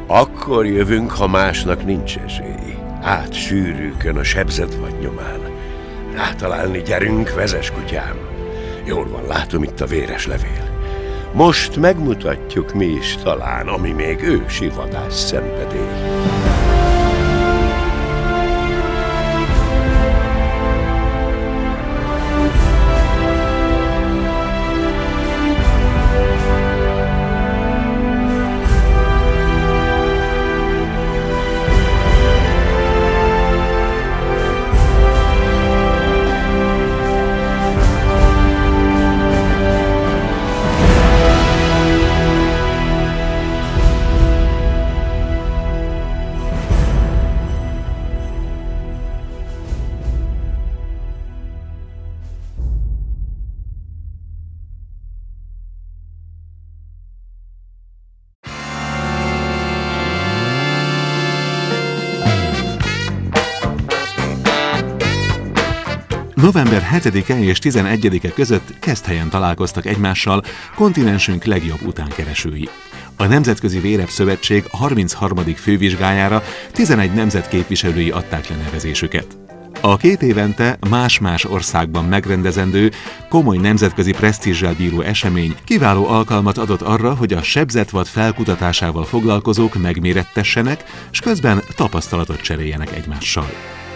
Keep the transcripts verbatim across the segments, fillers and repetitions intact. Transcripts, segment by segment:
Akkor jövünk, ha másnak nincs esély. Át sűrűkön a sebzetvad nyomán. Rátalálni gyerünk, vezess kutyám. Jól van, látom itt a véres levél. Most megmutatjuk mi is talán, ami még ősi vadász szenvedély. november hetedike és tizenegyedike között Keszthelyen találkoztak egymással kontinensünk legjobb utánkeresői. A Nemzetközi Vérebb Szövetség harmincharmadik fővizsgájára tizenegy nemzet képviselői adták le nevezésüket. A két évente más-más országban megrendezendő, komoly nemzetközi presztízsel bíró esemény kiváló alkalmat adott arra, hogy a sebzetvad felkutatásával foglalkozók megmérettessenek, s közben tapasztalatot cseréljenek egymással.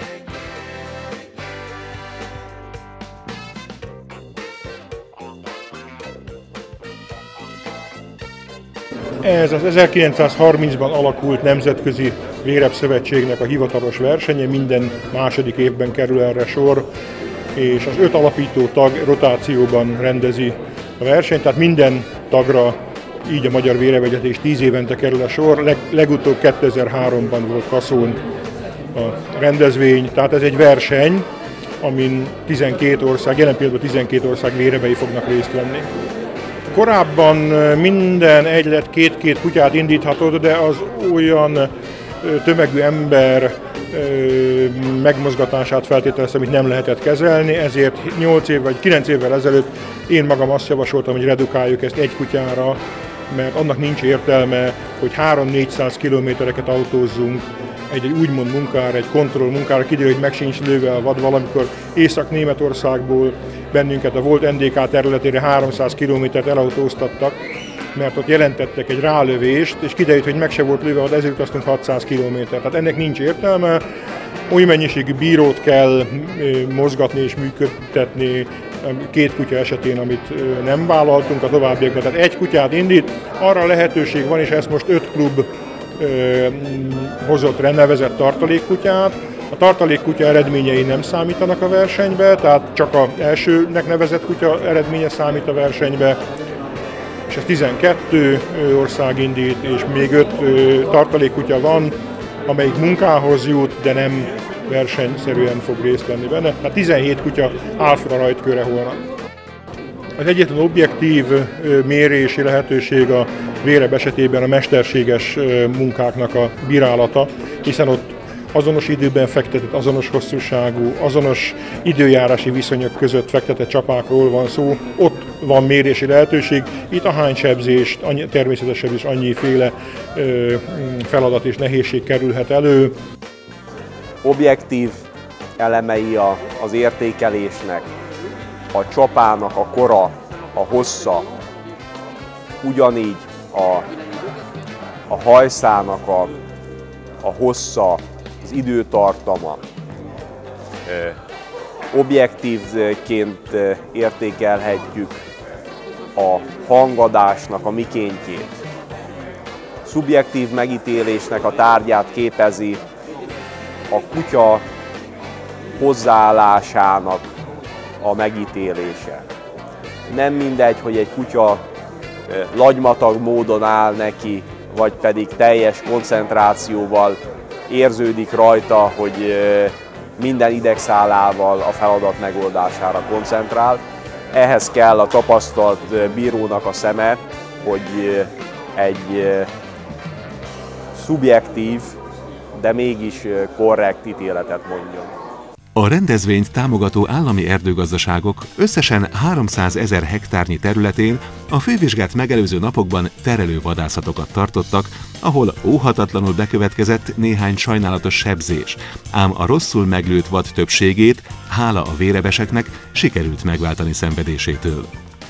Ez az ezerkilencszázharmincban alakult Nemzetközi Vérebb Szövetségnek a hivatalos versenye, minden második évben kerül erre sor, és az öt alapító tag rotációban rendezi a versenyt, tehát minden tagra, így a Magyar Vérevegyetés tíz évente kerül a sor, Leg, legutóbb kétezer-háromban volt Kaszón a rendezvény, tehát ez egy verseny, amin tizenkét ország, jelen pillanatban tizenkét ország vérebei fognak részt venni. Korábban minden egylet két-két kutyát indíthatott, de az olyan tömegű ember megmozgatását feltételeztem, amit nem lehetett kezelni, ezért nyolc év vagy kilenc évvel ezelőtt én magam azt javasoltam, hogy redukáljuk ezt egy kutyára, mert annak nincs értelme, hogy háromszáz-négyszáz kilométereket autózzunk egy, egy úgymond munkára, egy kontroll munkára, kiderül, hogy meg sincs lőve a vad. Valamikor Észak-Németországból bennünket a volt en dé ká területére háromszáz kilométert elautóztattak, mert ott jelentettek egy rálövést, és kiderült, hogy meg se volt lőve, hogy ezért utaztunk hatszáz kilométert. Tehát ennek nincs értelme, oly mennyiségű bírót kell mozgatni és működtetni két kutya esetén, amit nem vállaltunk a továbbiakban. Tehát egy kutyát indít, arra lehetőség van, és ezt most öt klub hozott renevezett tartalékkutyát. A tartalékkutya eredményei nem számítanak a versenybe, tehát csak az elsőnek nevezett kutya eredménye számít a versenybe, és ez tizenkét ország indít, és még öt tartalékkutya van, amelyik munkához jut, de nem versenyszerűen fog részt venni benne. Tehát tizenhét kutya áll fel a rajtkőre holnap. Az egyetlen objektív mérési lehetőség a vérebb esetében a mesterséges munkáknak a bírálata, hiszen ott azonos időben fektetett, azonos hosszúságú, azonos időjárási viszonyok között fektetett csapákról van szó, ott van mérési lehetőség, itt ahány sebzést, annyi, természetes sebzés, annyiféle ö, feladat és nehézség kerülhet elő. Objektív elemei a, az értékelésnek, a csapának a kora, a hossza, ugyanígy a, a hajszának a, a hossza, az időtartama. Objektívként értékelhetjük a hangadásnak a mikéntjét. Szubjektív megítélésnek a tárgyát képezi a kutya hozzáállásának a megítélése. Nem mindegy, hogy egy kutya lagymatag módon áll neki, vagy pedig teljes koncentrációval érződik rajta, hogy minden idegszálával a feladat megoldására koncentrál. Ehhez kell a tapasztalt bírónak a szeme, hogy egy szubjektív, de mégis korrekt ítéletet mondjon. A rendezvényt támogató állami erdőgazdaságok összesen háromszázezer hektárnyi területén a fővizsgát megelőző napokban terelő vadászatokat tartottak, ahol óhatatlanul bekövetkezett néhány sajnálatos sebzés, ám a rosszul meglőtt vad többségét, hála a vérebeseknek, sikerült megváltani szenvedésétől.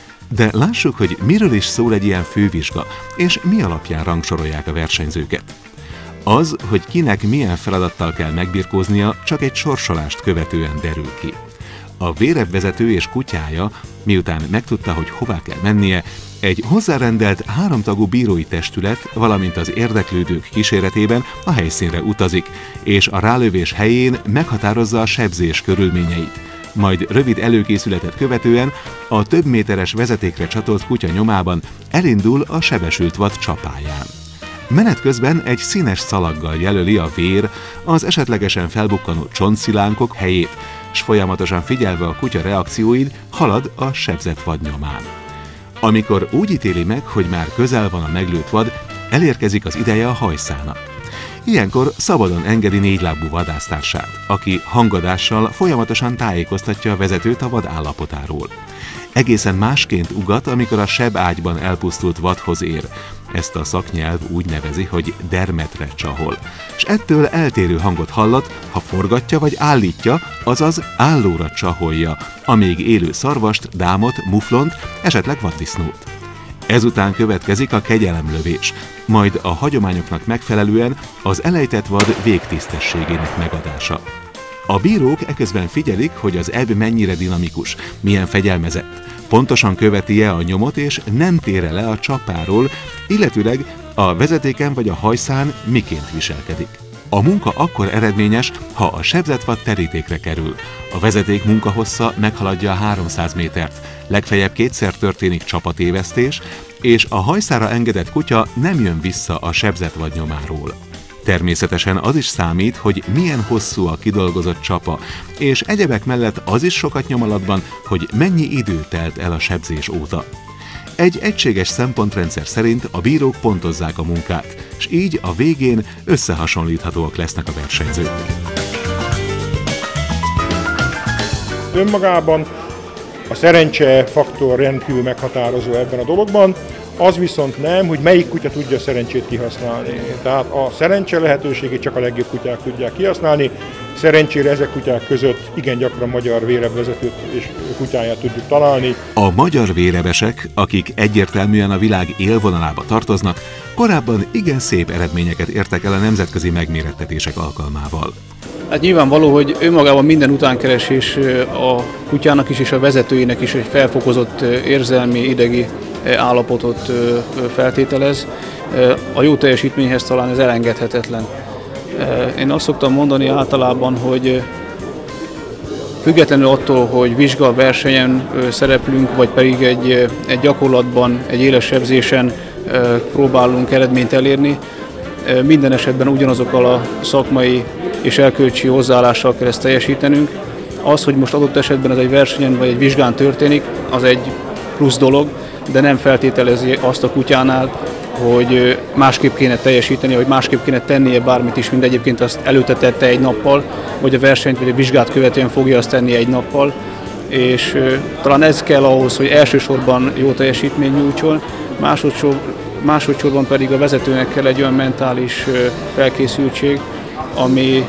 De lássuk, hogy miről is szól egy ilyen fővizsga, és mi alapján rangsorolják a versenyzőket. Az, hogy kinek milyen feladattal kell megbirkóznia, csak egy sorsolást követően derül ki. A vérebvezető és kutyája, miután megtudta, hogy hová kell mennie, egy hozzárendelt háromtagú bírói testület, valamint az érdeklődők kíséretében a helyszínre utazik, és a rálövés helyén meghatározza a sebzés körülményeit. Majd rövid előkészületet követően a több méteres vezetékre csatolt kutya nyomában elindul a sebesült vad csapáján. Menet közben egy színes szalaggal jelöli a vér az esetlegesen felbukkanó csontszilánkok helyét, s folyamatosan figyelve a kutya reakcióid halad a sebzett vad nyomán. Amikor úgy ítéli meg, hogy már közel van a meglőtt vad, elérkezik az ideje a hajszának. Ilyenkor szabadon engedi négylábú vadásztársát, aki hangadással folyamatosan tájékoztatja a vezetőt a vad állapotáról. Egészen másként ugat, amikor a sebágyban elpusztult vadhoz ér. Ezt a szaknyelv úgy nevezi, hogy dermetre csahol. És ettől eltérő hangot hallat, ha forgatja vagy állítja, azaz állóra csaholja, amíg élő szarvast, dámot, muflont, esetleg vaddisznót. Ezután következik a kegyelemlövés, majd a hagyományoknak megfelelően az elejtett vad végtisztességének megadása. A bírók eközben figyelik, hogy az ebb mennyire dinamikus, milyen fegyelmezett, pontosan követi-e a nyomot és nem tér le a csapáról, illetőleg a vezetéken vagy a hajszán miként viselkedik. A munka akkor eredményes, ha a sebzett vad terítékre kerül. A vezeték munkahossza meghaladja a háromszáz métert, legfeljebb kétszer történik csapatévesztés, és a hajszára engedett kutya nem jön vissza a sebzett vad nyomáról. Természetesen az is számít, hogy milyen hosszú a kidolgozott csapa, és egyebek mellett az is sokat nyom alatban, hogy mennyi idő telt el a sebzés óta. Egy egységes szempontrendszer szerint a bírók pontozzák a munkát, és így a végén összehasonlíthatóak lesznek a versenyzők. Önmagában a szerencse faktor rendkívül meghatározó ebben a dologban, az viszont nem, hogy melyik kutya tudja a szerencsét kihasználni. Tehát a szerencse lehetőségét csak a legjobb kutyák tudják kihasználni. Szerencsére ezek kutyák között igen gyakran magyar vérebvezetőt és kutyáját tudjuk találni. A magyar vérebesek, akik egyértelműen a világ élvonalába tartoznak, korábban igen szép eredményeket értek el a nemzetközi megmérettetések alkalmával. Hát nyilvánvaló, hogy önmagában minden utánkeresés a kutyának is és a vezetőjének is egy felfokozott érzelmi, idegi állapotot feltételez. A jó teljesítményhez talán ez elengedhetetlen. Én azt szoktam mondani általában, hogy függetlenül attól, hogy vizsgaversenyen szereplünk, vagy pedig egy, egy gyakorlatban, egy éles sebzésen próbálunk eredményt elérni, minden esetben ugyanazokkal a szakmai és erkölcsi hozzáállással kell ezt teljesítenünk. Az, hogy most adott esetben ez egy versenyen vagy egy vizsgán történik, az egy plusz dolog, de nem feltételezi azt a kutyánál, hogy másképp kéne teljesíteni, hogy másképp kéne tennie bármit is, mint egyébként azt előtte tette egy nappal, vagy a versenyt vagy a vizsgát követően fogja azt tenni egy nappal. És talán ez kell ahhoz, hogy elsősorban jó teljesítmény nyújtson, másodszor, másodszorban pedig a vezetőnek kell egy olyan mentális felkészültség, ami,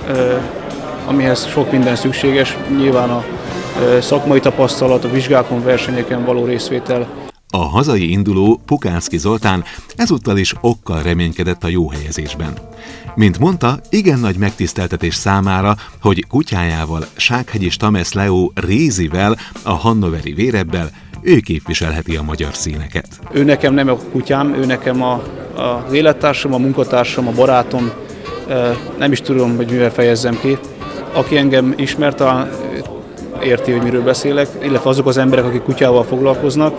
amihez sok minden szükséges, nyilván a szakmai tapasztalat, a vizsgákon, versenyeken való részvétel. A hazai induló Pukánszky Zoltán ezúttal is okkal reménykedett a jó helyezésben. Mint mondta, igen nagy megtiszteltetés számára, hogy kutyájával, Sághegyi Stamesz Leó Rézivel, a hannoveri vérebbel ő képviselheti a magyar színeket. Ő nekem nem a kutyám, ő nekem a, a, az élettársam, a munkatársam, a barátom, nem is tudom, hogy mivel fejezzem ki. Aki engem ismer, talán érti, hogy miről beszélek, illetve azok az emberek, akik kutyával foglalkoznak.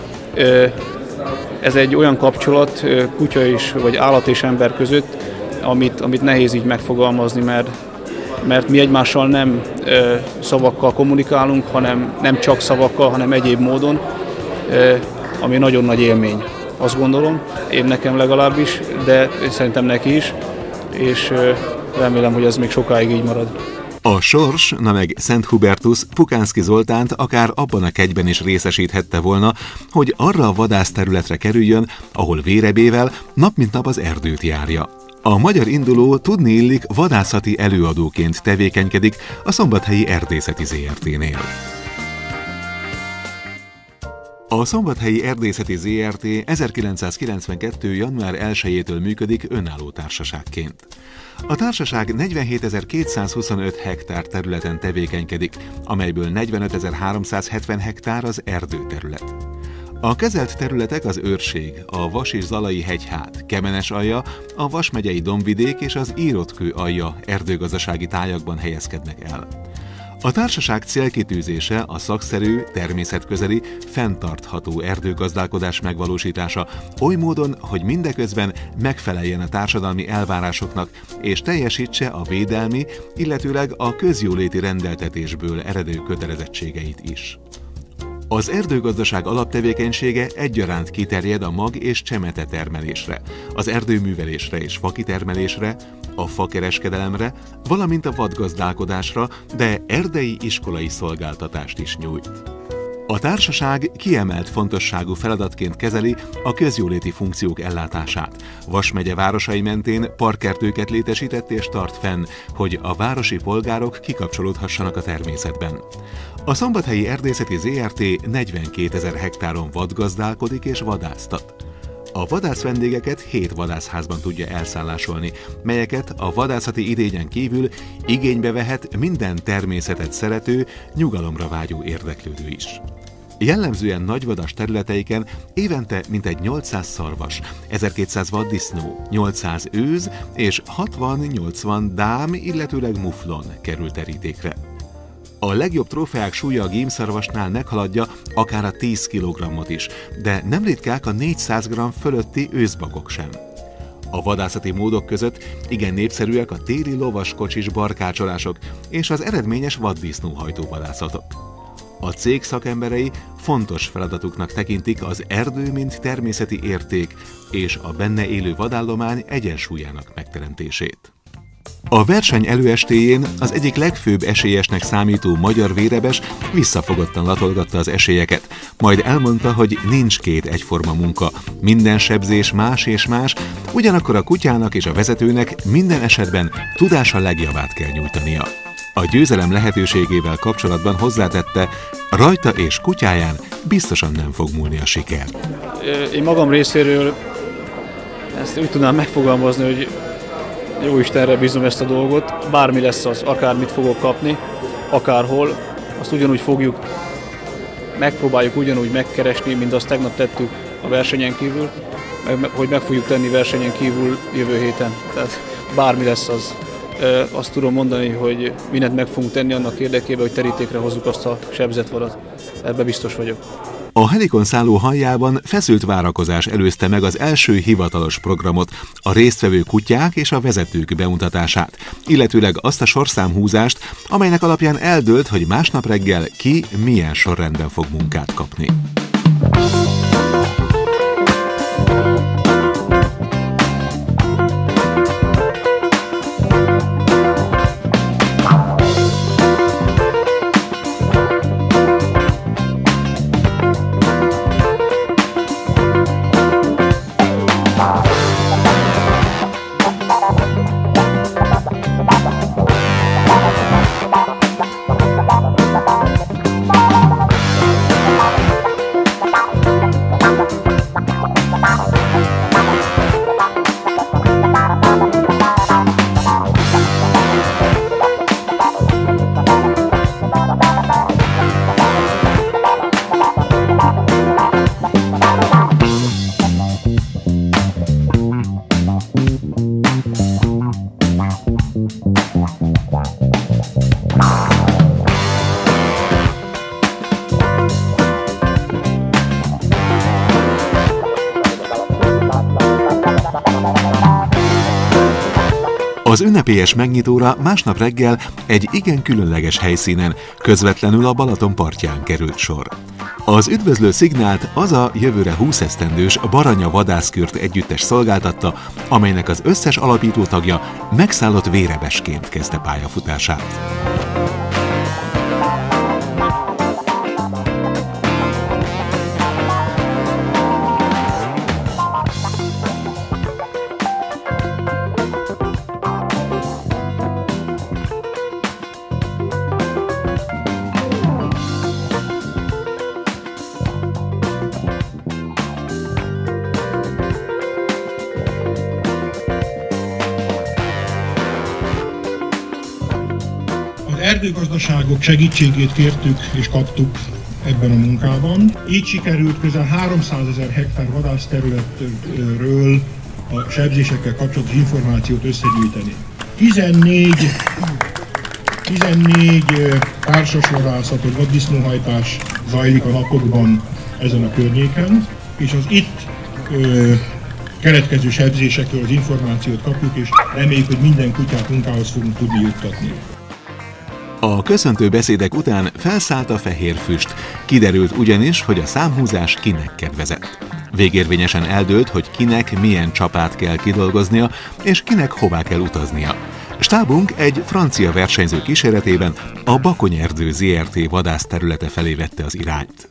Ez egy olyan kapcsolat kutya is, vagy állat és ember között, amit, amit nehéz így megfogalmazni, mert, mert mi egymással nem szavakkal kommunikálunk, hanem nem csak szavakkal, hanem egyéb módon, ami nagyon nagy élmény. Azt gondolom, én nekem legalábbis, de szerintem neki is, és remélem, hogy ez még sokáig így marad. A sors, na meg Szent Hubertus Pukánszky Zoltánt akár abban a kegyben is részesíthette volna, hogy arra a vadászterületre kerüljön, ahol vérebével nap mint nap az erdőt járja. A magyar induló tudni illik vadászati előadóként tevékenykedik a Szombathelyi Erdészeti zé er té-nél. A Szombathelyi Erdészeti zé er té ezerkilencszázkilencvenkettő. január elsejétől működik önálló társaságként. A társaság negyvenhétezer-kétszázhuszonöt hektár területen tevékenykedik, amelyből negyvenötezer-háromszázhetven hektár az erdőterület. A kezelt területek az Őrség, a Vas és Zalai hegyhát, Kemenes-alja, a Vas megyei Dombvidék és az Írotkő-alja erdőgazdasági tájakban helyezkednek el. A társaság célkitűzése a szakszerű, természetközeli, fenntartható erdőgazdálkodás megvalósítása, oly módon, hogy mindeközben megfeleljen a társadalmi elvárásoknak és teljesítse a védelmi, illetőleg a közjóléti rendeltetésből eredő kötelezettségeit is. Az erdőgazdaság alaptevékenysége egyaránt kiterjed a mag- és csemete termelésre, az erdőművelésre és fakitermelésre, a fakereskedelemre, valamint a vadgazdálkodásra, de erdei iskolai szolgáltatást is nyújt. A társaság kiemelt fontosságú feladatként kezeli a közjóléti funkciók ellátását. Vas megye városai mentén parkerdőket létesített és tart fenn, hogy a városi polgárok kikapcsolódhassanak a természetben. A Szombathelyi Erdészeti zé er té negyvenkétezer hektáron vadgazdálkodik és vadásztat. A vadász vendégeket hét vadászházban tudja elszállásolni, melyeket a vadászati idényen kívül igénybe vehet minden természetet szerető, nyugalomra vágyó érdeklődő is. Jellemzően nagyvadas területeiken évente mintegy nyolcszáz szarvas, ezerkétszáz vaddisznó, nyolcszáz őz és hatvan-nyolcvan dám, illetőleg muflon kerül terítékre. A legjobb trófeák súlya a gímszarvasnál meghaladja akár a tíz kilogrammot is, de nem ritkák a négyszáz gramm fölötti őszbakok sem. A vadászati módok között igen népszerűek a téli lovaskocsis barkácsolások és az eredményes vaddisznóhajtó vadászatok. A cég szakemberei fontos feladatuknak tekintik az erdő mint természeti érték és a benne élő vadállomány egyensúlyának megteremtését. A verseny előestéjén az egyik legfőbb esélyesnek számító magyar vérebes visszafogottan latolgatta az esélyeket, majd elmondta, hogy nincs két egyforma munka, minden sebzés más és más, ugyanakkor a kutyának és a vezetőnek minden esetben tudása legjavát kell nyújtania. A győzelem lehetőségével kapcsolatban hozzátette, rajta és kutyáján biztosan nem fog múlni a siker. Én magam részéről ezt úgy tudnám megfogalmazni, hogy jó Istenre bízom ezt a dolgot, bármi lesz az, akármit fogok kapni, akárhol, azt ugyanúgy fogjuk, megpróbáljuk ugyanúgy megkeresni, mint azt tegnap tettük a versenyen kívül, hogy meg fogjuk tenni versenyen kívül jövő héten. Tehát bármi lesz az. Azt tudom mondani, hogy mindent meg fogunk tenni annak érdekében, hogy terítékre hozzuk azt a sebzett vadat. Ebben biztos vagyok. A helikon szálló haljában feszült várakozás előzte meg az első hivatalos programot, a résztvevő kutyák és a vezetők bemutatását, illetőleg azt a sorszámhúzást, amelynek alapján eldőlt, hogy másnap reggel ki milyen sorrendben fog munkát kapni. Az ünnepélyes megnyitóra másnap reggel egy igen különleges helyszínen, közvetlenül a Balaton partján került sor. Az üdvözlő szignált az a jövőre húsz esztendős Baranya vadászkürt együttes szolgáltatta, amelynek az összes alapító tagja megszállott vérebesként kezdte pályafutását. Erdőgazdaságok segítségét kértük és kaptuk ebben a munkában. Így sikerült közel háromszázezer hektár vadászterületről a sebzésekkel kapcsolatos információt összegyűjteni. tizennégy, tizennégy társasvadászat vagy vaddisznóhajtás zajlik a napokban ezen a környéken, és az itt ö, keletkező sebzésekről az információt kapjuk, és reméljük, hogy minden kutyát munkához fogunk tudni juttatni. A köszöntő beszédek után felszállt a fehér füst. Kiderült ugyanis, hogy a számhúzás kinek kedvezett. Végérvényesen eldőlt, hogy kinek milyen csapát kell kidolgoznia, és kinek hová kell utaznia. Stábunk egy francia versenyző kíséretében a Bakonyerdő zé er té vadászterülete felé vette az irányt.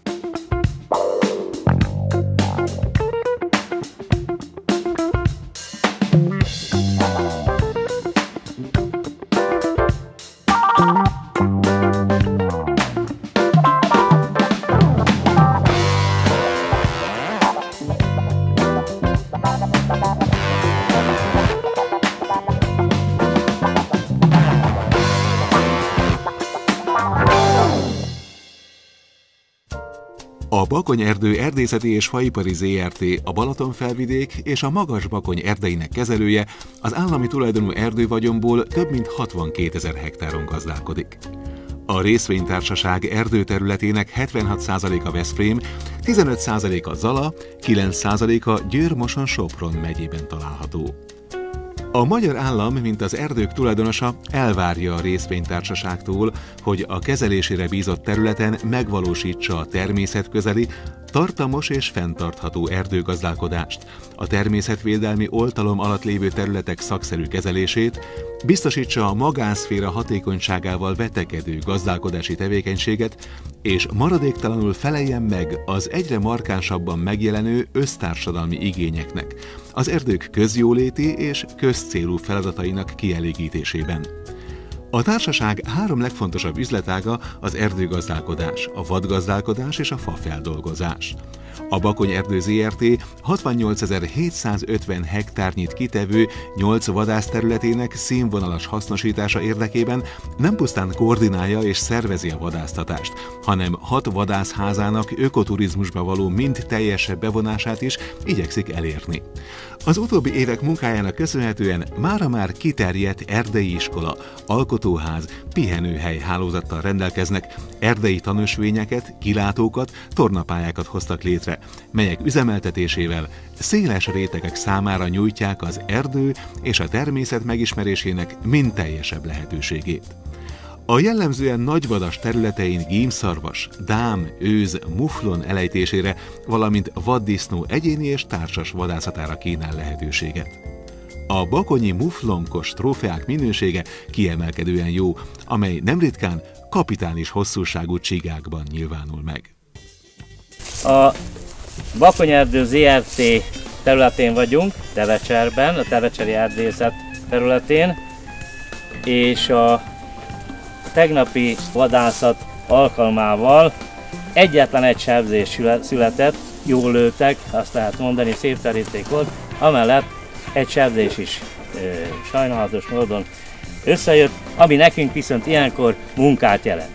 A Bakonyerdő Erdészeti és Faipari zé er té, a Balatonfelvidék és a Magas-Bakony erdeinek kezelője az állami tulajdonú erdővagyonból több mint hatvankétezer hektáron gazdálkodik. A részvénytársaság erdőterületének hetvenhat százaléka Veszprém, tizenöt százaléka Zala, kilenc százaléka Győr-Moson-Sopron megyében található. A magyar állam, mint az erdők tulajdonosa, elvárja a részvénytársaságtól, hogy a kezelésére bízott területen megvalósítsa a természetközeli, tartamos és fenntartható erdőgazdálkodást, a természetvédelmi oltalom alatt lévő területek szakszerű kezelését, biztosítsa a magánszféra hatékonyságával vetekedő gazdálkodási tevékenységet, és maradéktalanul feleljen meg az egyre markánsabban megjelenő össztársadalmi igényeknek, az erdők közjóléti és közcélú feladatainak kielégítésében. A társaság három legfontosabb üzletága az erdőgazdálkodás, a vadgazdálkodás és a fafeldolgozás. A Bakonyerdő zé er té hatvannyolcezer-hétszázötven hektárnyit kitevő nyolc vadászterületének színvonalas hasznosítása érdekében nem pusztán koordinálja és szervezi a vadásztatást, hanem hat vadászházának ökoturizmusba való mind teljesebb bevonását is igyekszik elérni. Az utóbbi évek munkájának köszönhetően mára már kiterjedt erdei iskola, alkotóház, pihenőhely hálózattal rendelkeznek, erdei tanösvényeket, kilátókat, tornapályákat hoztak létre, melyek üzemeltetésével széles rétegek számára nyújtják az erdő és a természet megismerésének mind teljesebb lehetőségét. A jellemzően nagyvadas területein gímszarvas, dám, őz, muflon elejtésére, valamint vaddisznó egyéni és társas vadászatára kínál lehetőséget. A bakonyi muflonkos trófeák minősége kiemelkedően jó, amely nemritkán kapitális hosszúságú csigákban nyilvánul meg. A Bakonyerdő zé er té területén vagyunk, Tevecserben, a tevecseri erdészet területén, és a tegnapi vadászat alkalmával egyetlen egy sebzés született, jól lőttek, azt lehet mondani, szép teríték volt, amellett egy sebzés is e, sajnálatos módon összejött, ami nekünk viszont ilyenkor munkát jelent.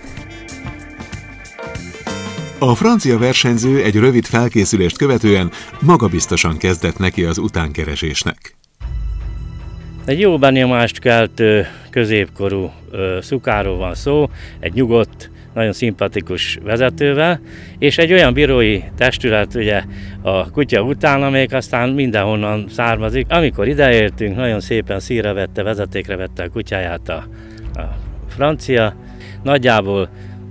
A francia versenyző egy rövid felkészülést követően magabiztosan kezdett neki az utánkeresésnek. Egy jó benyomást keltő, középkorú szukáról van szó, egy nyugodt, nagyon szimpatikus vezetővel, és egy olyan bírói testület ugye a kutya után, amelyik aztán mindenhonnan származik. Amikor ideértünk, nagyon szépen szíra vette, vezetékre vette a kutyáját a, a francia. Nagyjából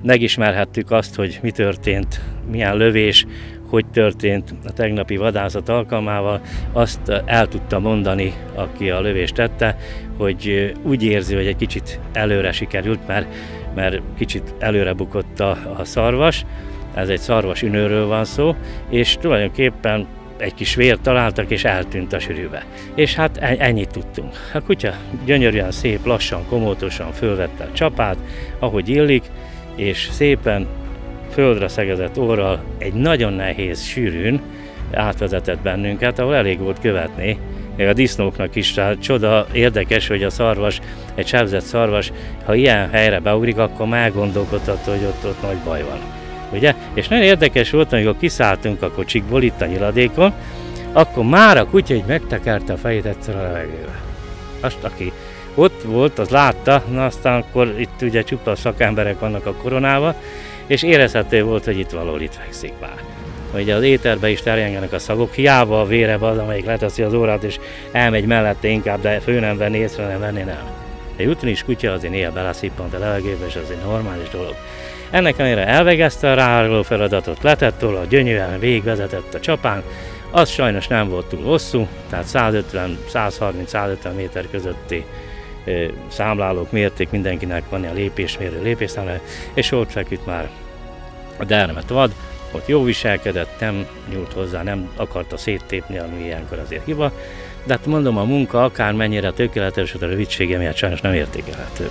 megismerhettük azt, hogy mi történt, milyen lövés, hogy történt a tegnapi vadászat alkalmával, azt el tudta mondani, aki a lövést tette, hogy úgy érzi, hogy egy kicsit előre sikerült, mert, mert kicsit előre bukott a, a szarvas. Ez egy szarvas ünőről van szó, és tulajdonképpen egy kis vért találtak, és eltűnt a sűrűbe. És hát ennyit tudtunk. A kutya gyönyörűen, szép, lassan, komótosan fölvette a csapát, ahogy illik, és szépen földre szegezett orral egy nagyon nehéz sűrűn átvezetett bennünket, ahol elég volt követni. Még a disznóknak is rá csoda, érdekes, hogy a szarvas, egy sebzett szarvas, ha ilyen helyre beugrik, akkor már gondolkodható, hogy ott, ott nagy baj van. Ugye? És nagyon érdekes volt, amikor kiszálltunk a kocsikból itt a nyiladékon, akkor már a kutya így megtekerte a fejét egyszer a levegőbe. Azt, aki ott volt, az látta, na aztán akkor itt ugye csupa szakemberek vannak a koronával, és érezhető volt, hogy itt valahol itt fekszik már. Ugye az éterbe is terjengenek a szagok, hiába a vérebb az, amelyik leteszi az órát, és elmegy mellette inkább, de fő nem venni, észre nem venni, nem. Egy utinis kutya azért néha beleszippant a levegőbe, és az egy normális dolog. Ennek ellenére elvégezte a ráháruló feladatot, letett róla, gyönyörűen végigvezetett a csapán, az sajnos nem volt túl hosszú, tehát százötven, százharminc, százötven méter közötti e, számlálók mérték, mindenkinek van a lépésmérő lépésszámláló, és ott feküdt már a dermet vad, ott jó viselkedett, nem nyúlt hozzá, nem akarta széttépni, ami ilyenkor azért hiba, de hát mondom, a munka akármennyire tökéletes, a rövidsége miatt sajnos nem értékelhető.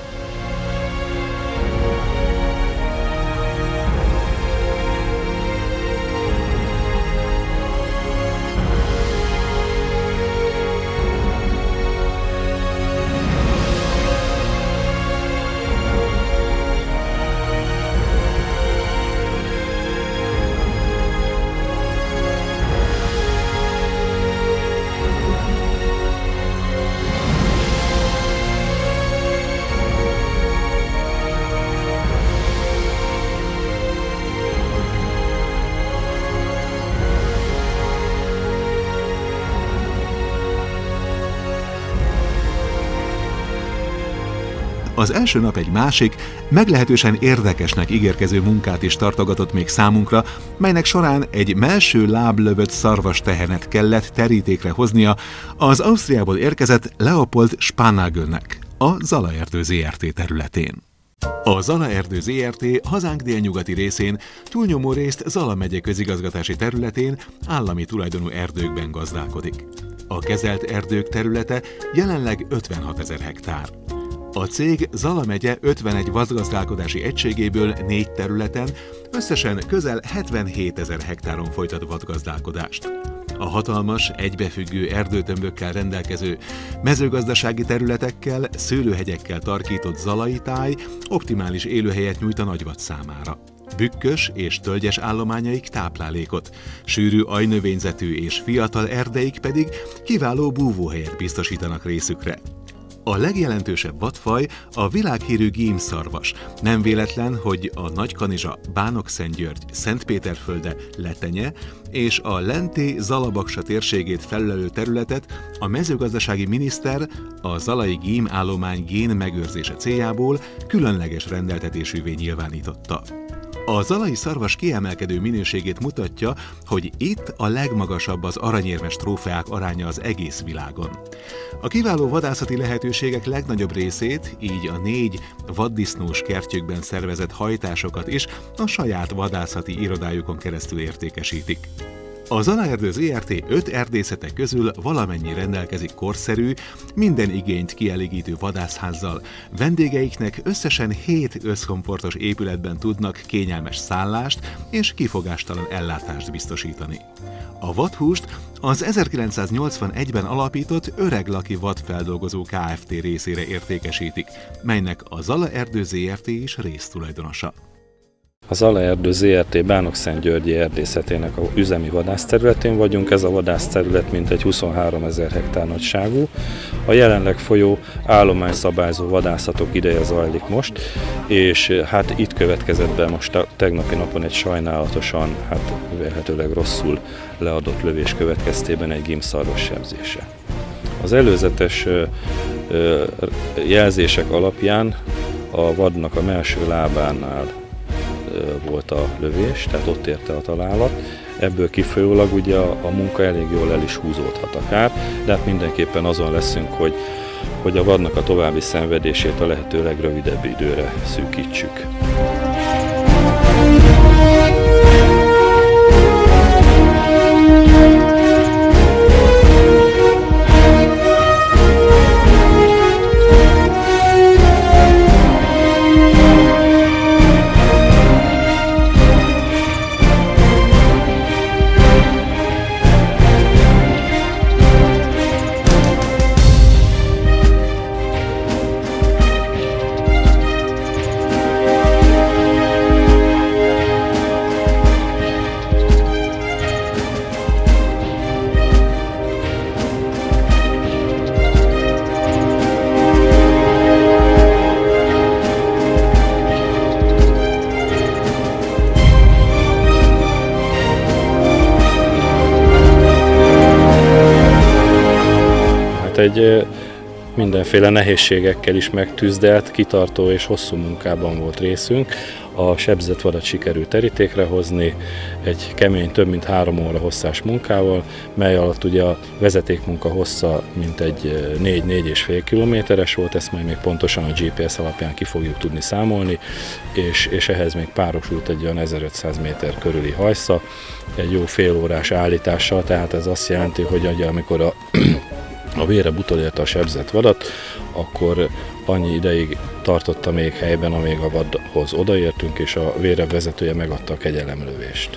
Az első nap egy másik, meglehetősen érdekesnek ígérkező munkát is tartogatott még számunkra, melynek során egy mellső láblövött szarvas tehenet kellett terítékre hoznia az Ausztriából érkezett Leopold Spanagelnek, a Zala Erdő zé er té területén. A Zala Erdő zé er té hazánk délnyugati részén, túlnyomó részt Zala megye közigazgatási területén állami tulajdonú erdőkben gazdálkodik. A kezelt erdők területe jelenleg ötvenhatezer hektár. A cég Zala megye ötvenegy vadgazdálkodási egységéből négy területen összesen közel hetvenhétezer hektáron folytat vadgazdálkodást. A hatalmas, egybefüggő erdőtömbökkel rendelkező mezőgazdasági területekkel, szőlőhegyekkel tarkított zalai táj optimális élőhelyet nyújt a nagyvad számára. Bükkös és tölgyes állományaik táplálékot, sűrű ajnövényzetű és fiatal erdeik pedig kiváló búvóhelyet biztosítanak részükre. A legjelentősebb vadfaj a világhírű gímszarvas. Nem véletlen, hogy a Nagykanizsa, Bánok-Szentgyörgy, Szentpéterfölde, Letenye és a Lenté-Zalabaksa térségét felülelő területet a mezőgazdasági miniszter a zalai gím állomány gén megőrzése céljából különleges rendeltetésűvé nyilvánította. A zalai szarvas kiemelkedő minőségét mutatja, hogy itt a legmagasabb az aranyérmes trófeák aránya az egész világon. A kiváló vadászati lehetőségek legnagyobb részét, így a négy vaddisznós kertjükben szervezett hajtásokat is a saját vadászati irodájukon keresztül értékesítik. A Zala Erdő zé er té öt erdészete közül valamennyi rendelkezik korszerű, minden igényt kielégítő vadászházzal, vendégeiknek összesen hét összkomfortos épületben tudnak kényelmes szállást és kifogástalan ellátást biztosítani. A vadhúst az ezerkilencszáznyolcvanegyben alapított Öreglaki Vadfeldolgozó Kft. Részére értékesítik, melynek a Zala Erdő zé er té is résztulajdonosa. A Zala Erdő zé er té Bánok-Szentgyörgyi erdészetének a üzemi vadászterületén vagyunk. Ez a vadászterület mintegy huszonháromezer hektár nagyságú. A jelenleg folyó állományszabályzó vadászatok ideje zajlik most, és hát itt következett be most a tegnapi napon egy sajnálatosan, hát vélhetőleg rosszul leadott lövés következtében egy gímszarvas sebzése. Az előzetes jelzések alapján a vadnak a mellső lábánál volt a lövés, tehát ott érte a találat. Ebből kifolyólag ugye a, a munka elég jól el is húzódhat akár, de hát mindenképpen azon leszünk, hogy, hogy a vadnak a további szenvedését a lehető legrövidebb időre szűkítsük. Egy mindenféle nehézségekkel is megtüzdelt, kitartó és hosszú munkában volt részünk. A sebzett vadat sikerült terítékre hozni egy kemény, több mint három óra hosszás munkával, mely alatt ugye a vezetékmunka hossza mintegy négy-négy és fél kilométeres volt, ezt majd még pontosan a gé pé es alapján ki fogjuk tudni számolni, és, és ehhez még párosult egy olyan ezerötszáz méter körüli hajsza, egy jó fél órás állítással, tehát ez azt jelenti, hogy ugye, amikor a a vérebb utolérte a sebzett vadat, akkor annyi ideig tartotta még helyben, amíg a vadhoz odaértünk, és a vérebb vezetője megadta a kegyelemlövést.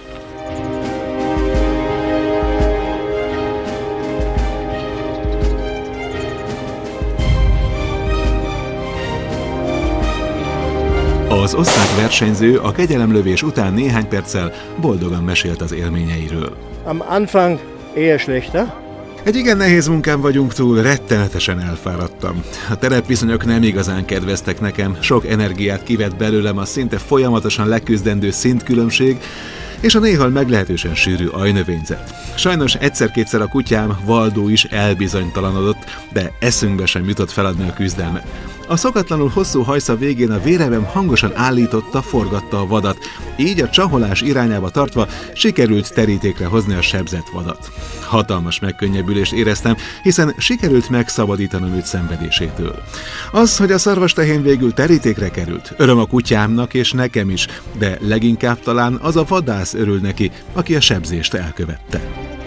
Az osztrák versenyző a kegyelemlövés után néhány perccel boldogan mesélt az élményeiről. Am Anfang eher schlechter. Egy igen nehéz munkán vagyunk túl, rettenetesen elfáradtam. A terepviszonyok nem igazán kedveztek nekem, sok energiát kivett belőlem a szinte folyamatosan leküzdendő szintkülönbség, és a néhol meglehetősen sűrű ajnövényzet. Sajnos egyszer-kétszer a kutyám, Valdó is elbizonytalanodott, de eszünkbe sem jutott feladni a küzdelmet. A szokatlanul hosszú hajsza végén a vérevem hangosan állította, forgatta a vadat, így a csaholás irányába tartva sikerült terítékre hozni a sebzett vadat. Hatalmas megkönnyebbülést éreztem, hiszen sikerült megszabadítanom őt szenvedésétől. Az, hogy a szarvastehén végül terítékre került, öröm a kutyámnak és nekem is, de leginkább talán az a vadász örül neki, aki a sebzést elkövette.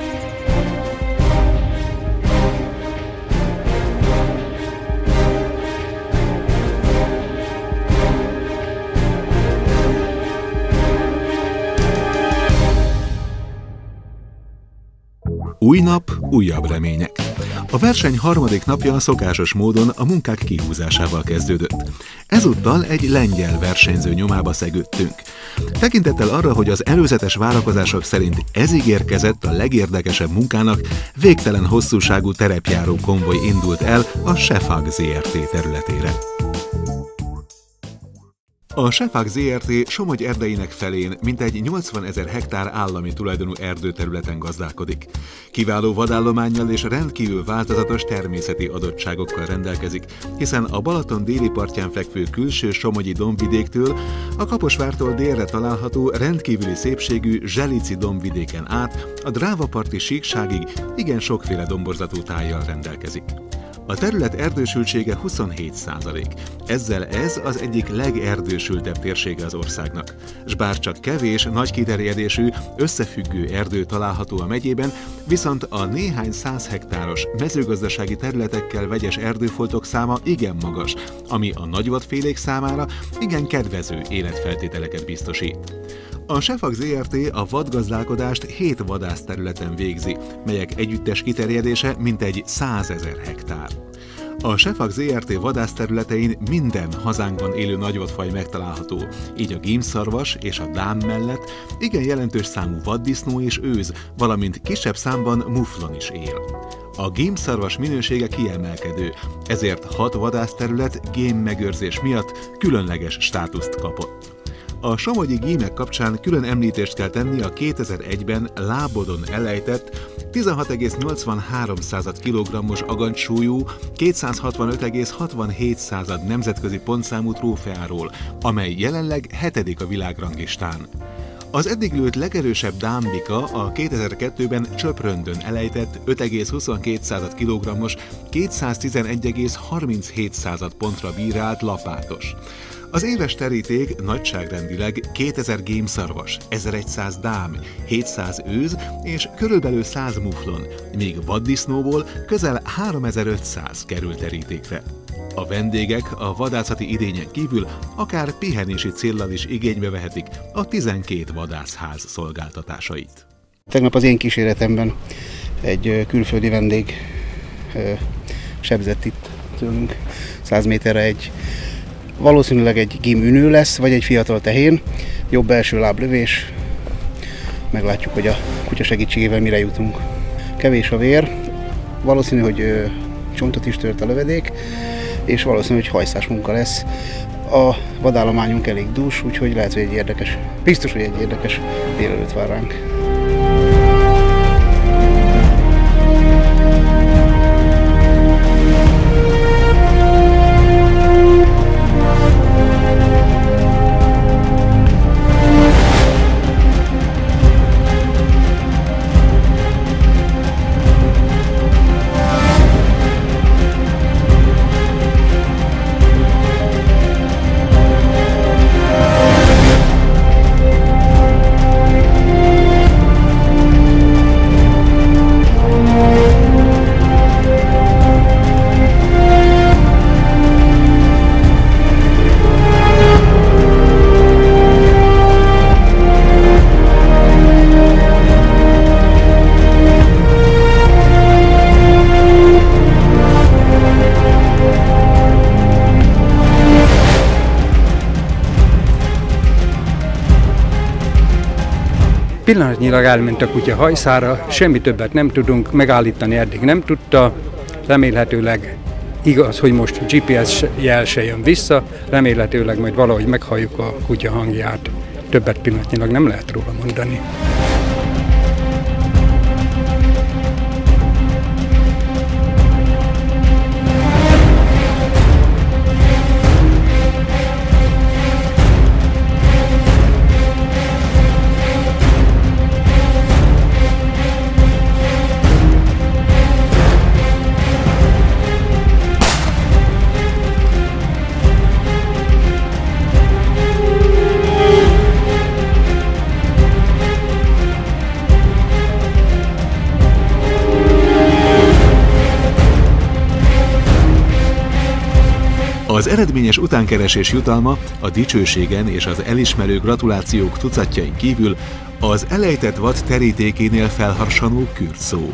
Új nap, újabb remények. A verseny harmadik napja szokásos módon a munkák kihúzásával kezdődött. Ezúttal egy lengyel versenyző nyomába szegődtünk. Tekintettel arra, hogy az előzetes várakozások szerint ez ígérkezett a legérdekesebb munkának, végtelen hosszúságú terepjáró konvoj indult el a Sefag zé er té területére. A Sefag zé er té Somogy erdeinek felén mintegy nyolcvanezer hektár állami tulajdonú erdőterületen gazdálkodik. Kiváló vadállománnyal és rendkívül változatos természeti adottságokkal rendelkezik, hiszen a Balaton déli partján fekvő külső somogyi dombvidéktől a Kaposvártól délre található rendkívüli szépségű Zselici dombvidéken át a Drávaparti síkságig igen sokféle domborzatú tájjal rendelkezik. A terület erdősültsége huszonhét százalék. Ezzel ez az egyik legerdősültebb térsége az országnak. S bár csak kevés, nagy kiterjedésű, összefüggő erdő található a megyében, viszont a néhány száz hektáros mezőgazdasági területekkel vegyes erdőfoltok száma igen magas, ami a nagyvadfélék számára igen kedvező életfeltételeket biztosít. A Sefag zé er té a vadgazdálkodást hét vadászterületen végzi, melyek együttes kiterjedése mintegy százezer hektár. A Sefag zé er té vadászterületein minden hazánkban élő nagyvadfaj megtalálható, így a gímszarvas és a dám mellett igen jelentős számú vaddisznó és őz, valamint kisebb számban muflon is él. A gémszarvas minősége kiemelkedő, ezért hat vadászterület gémmegőrzés miatt különleges státuszt kapott. A somogyi gímek kapcsán külön említést kell tenni a kétezer egyben Lábodon elejtett tizenhat egész nyolcvanhárom kilogrammos agancsúlyú, kétszázhatvanöt egész hatvanhét nemzetközi pontszámú trófeáról, amely jelenleg hetedik a világranglistán. Az eddig lőtt legerősebb dán bika a kétezer-kettőben Csöpröndön elejtett öt egész huszonkét kilogrammos, kétszáztizenegy egész harminchét pontra bírált lapátos. Az éves teríték nagyságrendileg kétezer gémszarvas, ezerszáz dám, hétszáz őz és körülbelül száz muflon, míg vaddisznóból közel háromezer-ötszáz kerül terítékre. A vendégek a vadászati idényen kívül akár pihenési céllal is igénybe vehetik a tizenkét vadászház szolgáltatásait. Tegnap az én kíséretemben egy külföldi vendég sebzett itt tőlünk száz méterre egy, valószínűleg egy gíműnő lesz, vagy egy fiatal tehén, jobb első láblövés, meglátjuk, hogy a kutya segítségével mire jutunk. Kevés a vér, valószínű, hogy csontot is tört a lövedék, és valószínű, hogy hajszás munka lesz. A vadállományunk elég dús, úgyhogy lehet, hogy egy érdekes, biztos, hogy egy érdekes délelőtt vár ránk. Pillanatnyilag elment a kutya hajszára, semmi többet nem tudunk, megállítani eddig nem tudta, remélhetőleg igaz, hogy most gé pé es jel se jön vissza, remélhetőleg majd valahogy meghalljuk a kutya hangját, többet pillanatnyilag nem lehet róla mondani. Az eredményes utánkeresés jutalma a dicsőségen és az elismerő gratulációk tucatjain kívül az elejtett vad terítékénél felharsanó kürtszó.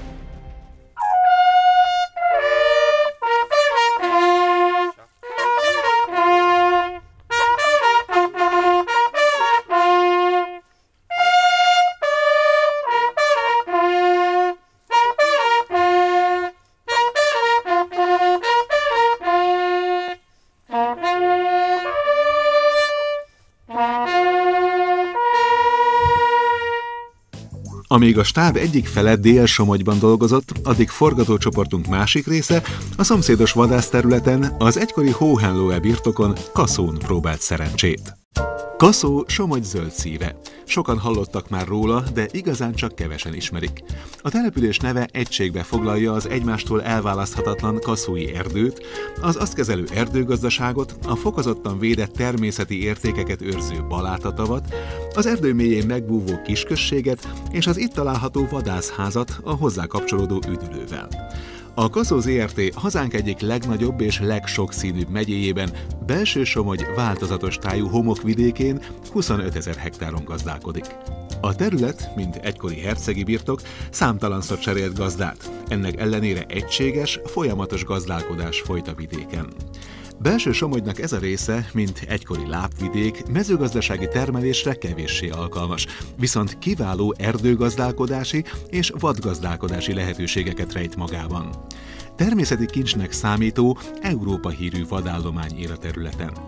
Amíg a stáb egyik fele Dél-Somogyban dolgozott, addig forgatócsoportunk másik része a szomszédos vadászterületen, az egykori Hohenlohe birtokon, Kaszón próbált szerencsét. Kaszó Somogy zöld szíve. Sokan hallottak már róla, de igazán csak kevesen ismerik. A település neve egységbe foglalja az egymástól elválaszthatatlan kaszói erdőt, az azt kezelő erdőgazdaságot, a fokozottan védett természeti értékeket őrző Balátatavat, az erdő mélyén megbúvó kisközséget és az itt található vadászházat a hozzá kapcsolódó üdülővel. A Kaszó zé er té hazánk egyik legnagyobb és legsokszínűbb megyéjében, Belső-Somogy változatos tájú homokvidékén huszonötezer hektáron gazdálkodik. A terület, mint egykori hercegi birtok, számtalanszor cserélt gazdát, ennek ellenére egységes, folyamatos gazdálkodás folyt a vidéken. Belső-Somogynak ez a része, mint egykori lápvidék, mezőgazdasági termelésre kevéssé alkalmas, viszont kiváló erdőgazdálkodási és vadgazdálkodási lehetőségeket rejt magában. Természeti kincsnek számító, Európa hírű vadállomány él a területen.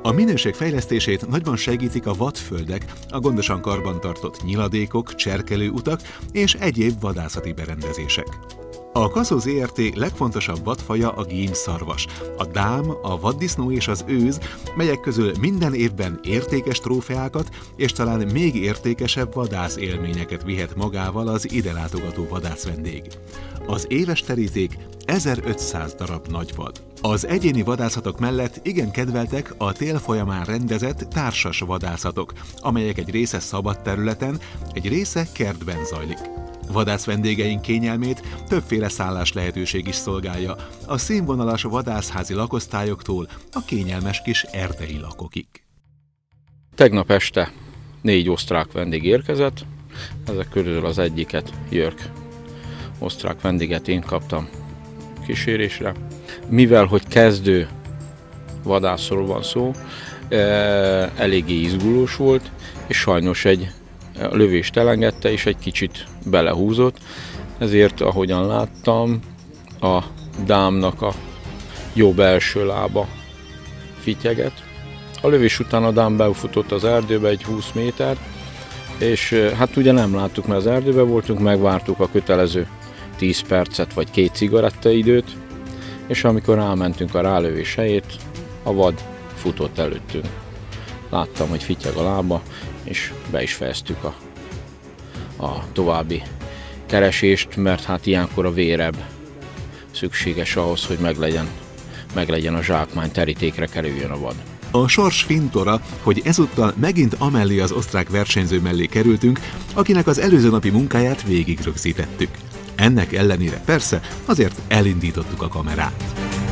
A minőség fejlesztését nagyban segítik a vadföldek, a gondosan karbantartott nyiladékok, cserkelő utak és egyéb vadászati berendezések. A Kaszó zé er té legfontosabb vadfaja a gímszarvas, a dám, a vaddisznó és az őz, melyek közül minden évben értékes trófeákat és talán még értékesebb vadász élményeket vihet magával az ide látogató vadászvendég. Az éves teríték ezerötszáz darab nagyvad. Az egyéni vadászatok mellett igen kedveltek a tél folyamán rendezett társas vadászatok, amelyek egy része szabad területen, egy része kertben zajlik. Vadász vendégeink kényelmét többféle szállás lehetőség is szolgálja, a színvonalas vadászházi lakosztályoktól a kényelmes kis erdei lakokig. Tegnap este négy osztrák vendég érkezett, ezek körül az egyiket, Jörg osztrák vendéget én kaptam kísérésre. Mivel, hogy kezdő vadászról van szó, eléggé izgulós volt, és sajnos egy lövést elengedte, és egy kicsit belehúzott, ezért, ahogyan láttam, a dámnak a jobb első lába fityeget. A lövés után a dám befutott az erdőbe egy húsz méter, és hát ugye nem láttuk, mert az erdőben voltunk, megvártuk a kötelező tíz percet vagy két cigaretta időt, és amikor rámentünk a rálövés helyét, a vad futott előttünk. Láttam, hogy fityeg a lába, és be is fejeztük a, a további keresést, mert hát ilyenkor a vérebb szükséges ahhoz, hogy meglegyen, meglegyen a zsákmány, terítékre kerüljön a vad. A sors fintora, hogy ezúttal megint amellé az osztrák versenyző mellé kerültünk, akinek az előző napi munkáját végig rögzítettük. Ennek ellenére persze azért elindítottuk a kamerát.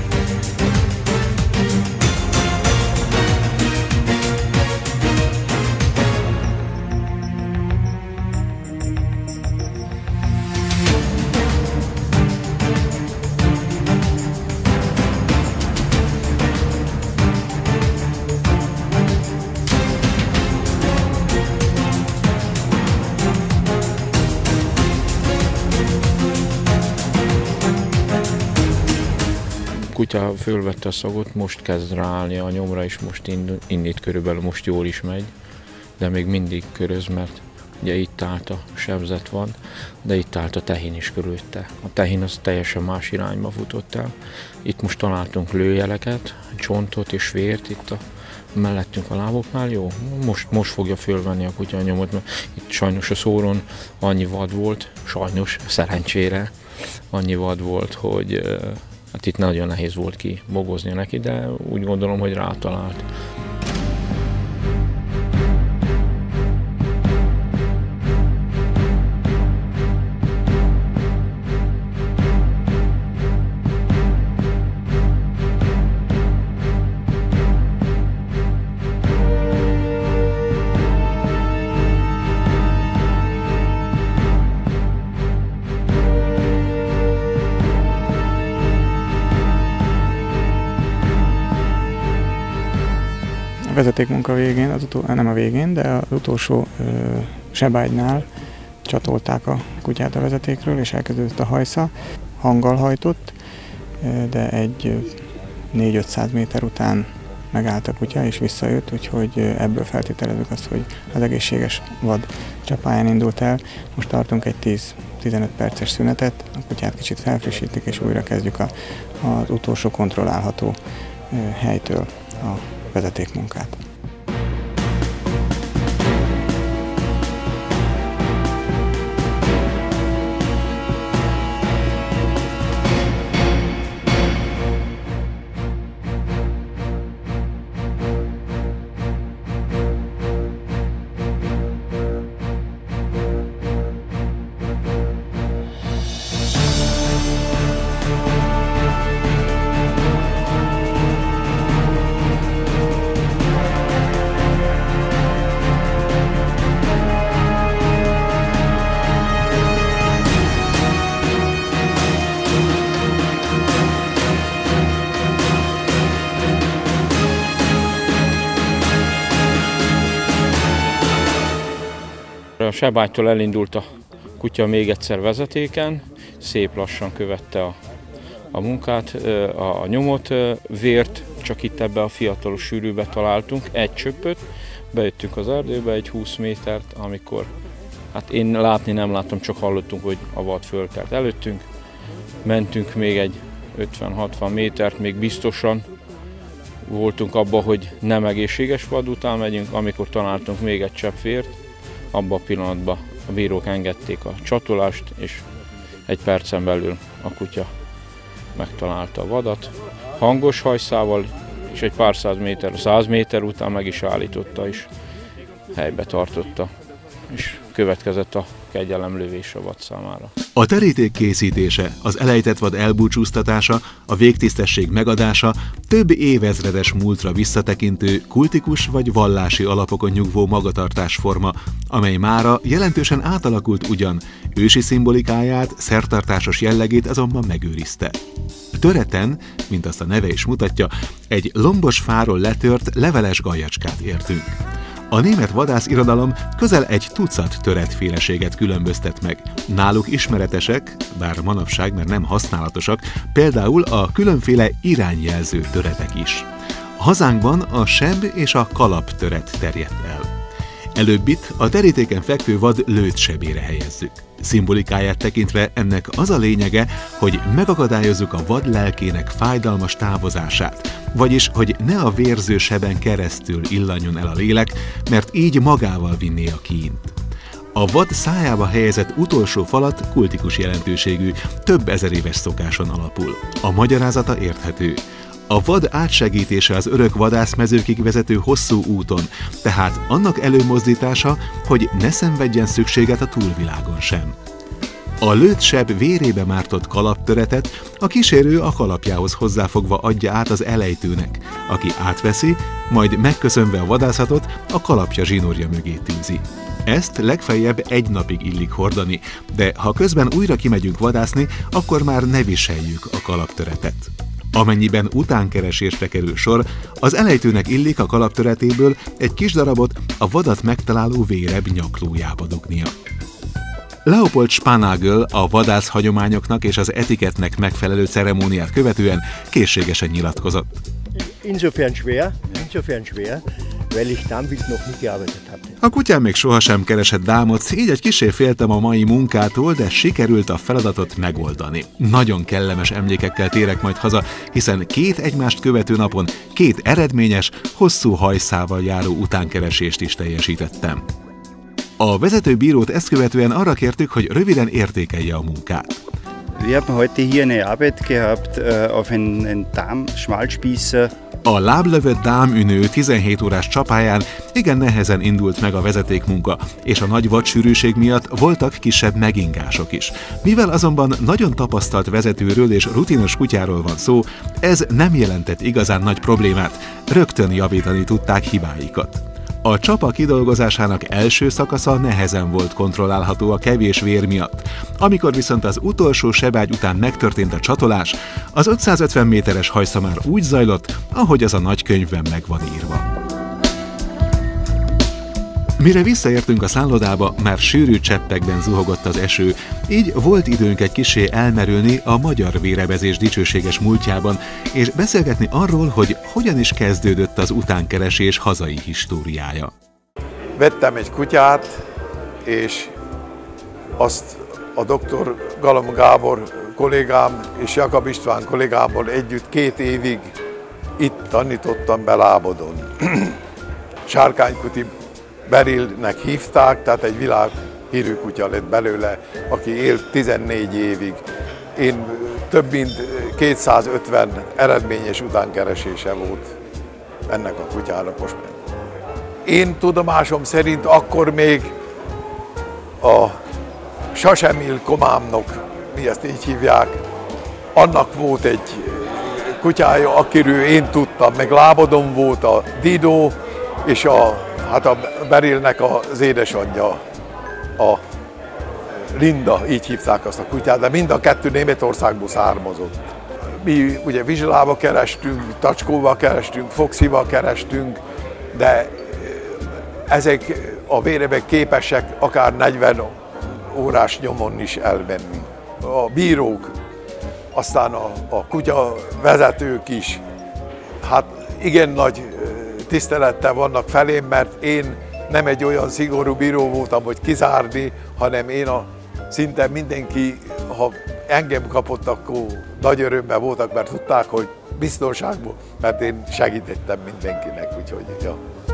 Kutya fölvette a szagot, most kezd ráállni a nyomra, és most indít körülbelül, most jól is megy, de még mindig köröz, mert ugye itt állt a sebzet van, de itt állt a tehén is körülötte. A tehén az teljesen más irányba futott el. Itt most találtunk lőjeleket, csontot és vért itt a mellettünk a láboknál, jó, most, most fogja fölvenni a kutya a nyomot, mert itt sajnos a szóron annyi vad volt, sajnos, szerencsére annyi vad volt, hogy hát itt nagyon nehéz volt kibogoznia neki, de úgy gondolom, hogy rátalált. A vezetékmunka végén, az utol, nem a végén, de az utolsó ö, sebágynál csatolták a kutyát a vezetékről, és elkezdődött a hajsza. Hanggal hajtott, de egy négy-ötszáz méter után megállt a kutya, és visszajött, úgyhogy ebből feltételezzük azt, hogy az egészséges vad csapáján indult el. Most tartunk egy tíz-tizenöt perces szünetet, a kutyát kicsit felfrissítik, és újra kezdjük a, az utolsó kontrollálható helytől a vezetékmunkát. A sebágytól elindult a kutya még egyszer vezetéken, szép lassan követte a, a munkát, a, a nyomot, vért, csak itt ebbe a fiatalos sűrűbe találtunk egy csöppöt, bejöttünk az erdőbe egy húsz métert, amikor hát én látni nem láttam, csak hallottunk, hogy a vad fölkelt előttünk. Mentünk még egy ötven-hatvan métert, még biztosan voltunk abban, hogy nem egészséges vad után megyünk, amikor találtunk még egy csepp vért, abban a pillanatban a bírók engedték a csatolást, és egy percen belül a kutya megtalálta a vadat. Hangos hajszával, és egy pár száz méter, száz méter után meg is állította, és helybe tartotta, és következett a kegyelemlövés a vad számára. A teríték készítése, az elejtett vad elbúcsúztatása, a végtisztesség megadása több évezredes múltra visszatekintő, kultikus vagy vallási alapokon nyugvó magatartásforma, amely mára jelentősen átalakult ugyan, ősi szimbolikáját, szertartásos jellegét azonban megőrizte. Töreten, mint azt a neve is mutatja, egy lombos fáról letört leveles gajacskát értünk. A német vadászirodalom közel egy tucat töretféleséget különböztet meg. Náluk ismeretesek, bár manapság már nem használatosak, például a különféle irányjelző töretek is. Hazánkban a seb és a kalap töret terjedt el. Előbbit a terítéken fekvő vad lőtt sebére helyezzük. Szimbolikáját tekintve ennek az a lényege, hogy megakadályozzuk a vad lelkének fájdalmas távozását, vagyis hogy ne a vérző seben keresztül illanjon el a lélek, mert így magával vinné a kínt. A vad szájába helyezett utolsó falat kultikus jelentőségű, több ezer éves szokáson alapul. A magyarázata érthető. A vad átsegítése az örök vadászmezőkig vezető hosszú úton, tehát annak előmozdítása, hogy ne szenvedjen szükséget a túlvilágon sem. A lőtt seb vérébe mártott kalaptöretet a kísérő a kalapjához hozzáfogva adja át az elejtőnek, aki átveszi, majd megköszönve a vadászatot a kalapja zsinórja mögé tűzi. Ezt legfeljebb egy napig illik hordani, de ha közben újra kimegyünk vadászni, akkor már ne viseljük a kalaptöretet. Amennyiben utánkeresésre kerül sor, az elejtőnek illik a kalaptöretéből egy kis darabot a vadat megtaláló vérebb nyaklójába dugnia. Leopold Spanagel a vadász hagyományoknak és az etikettnek megfelelő ceremóniát követően készségesen nyilatkozott. Insofern schwer, insofern schwer, weil ich Darmwild noch nie gearbeitet hatte. A kutyám még sohasem keresett dámot, így egy kissé féltem a mai munkától, de sikerült a feladatot megoldani. Nagyon kellemes emlékekkel térek majd haza, hiszen két egymást követő napon két eredményes, hosszú hajszával járó utánkeresést is teljesítettem. A vezetőbírót ezt követően arra kértük, hogy röviden értékelje a munkát. Wir haben heute hier eine Arbeit gehabt uh, auf einen Darm-Schmalspießer. A láblövött dámünő tizenhét órás csapáján igen nehezen indult meg a vezetékmunka, és a nagy vadsűrűség miatt voltak kisebb megingások is. Mivel azonban nagyon tapasztalt vezetőről és rutinos kutyáról van szó, ez nem jelentett igazán nagy problémát, rögtön javítani tudták hibáikat. A csapa kidolgozásának első szakasza nehezen volt kontrollálható a kevés vér miatt. Amikor viszont az utolsó sebágy után megtörtént a csatolás, az ötszázötven méteres hajsza már úgy zajlott, ahogy az a nagykönyvben meg van írva. Mire visszaértünk a szállodába, már sűrű cseppekben zuhogott az eső, így volt időnk egy kissé elmerülni a magyar vérebezés dicsőséges múltjában, és beszélgetni arról, hogy hogyan is kezdődött az utánkeresés hazai históriája. Vettem egy kutyát, és azt a doktor Galam Gábor kollégám és Jakab István kollégámmal együtt két évig itt tanítottam be Lábodon. Sárkánykuti Berilnek hívták, tehát egy világhírű kutya lett belőle, aki élt tizennégy évig. Én több mint kétszázötven eredményes utánkeresése volt ennek a kutyának most. Én tudomásom szerint akkor még a Sasemil Komámnak, mi ezt így hívják, annak volt egy kutyája, akiről én tudtam, meg Lábodon volt a Dido, és a Hát a Berilnek az édesanyja, a Linda, így hívták azt a kutyát, de mind a kettő Németországból származott. Mi ugye Vizslába kerestünk, Tacskóval kerestünk, Foxival kerestünk, de ezek a vérebek képesek akár negyven órás nyomon is elmenni. A bírók, aztán a, a kutya vezetők is, hát igen nagy tisztelettel vannak felém, mert én nem egy olyan szigorú bíró voltam, hogy kizárni, hanem én a szinte mindenki, ha engem kapott, akkor nagy örömmel voltak, mert tudták, hogy biztonságban, mert én segítettem mindenkinek, úgyhogy ja.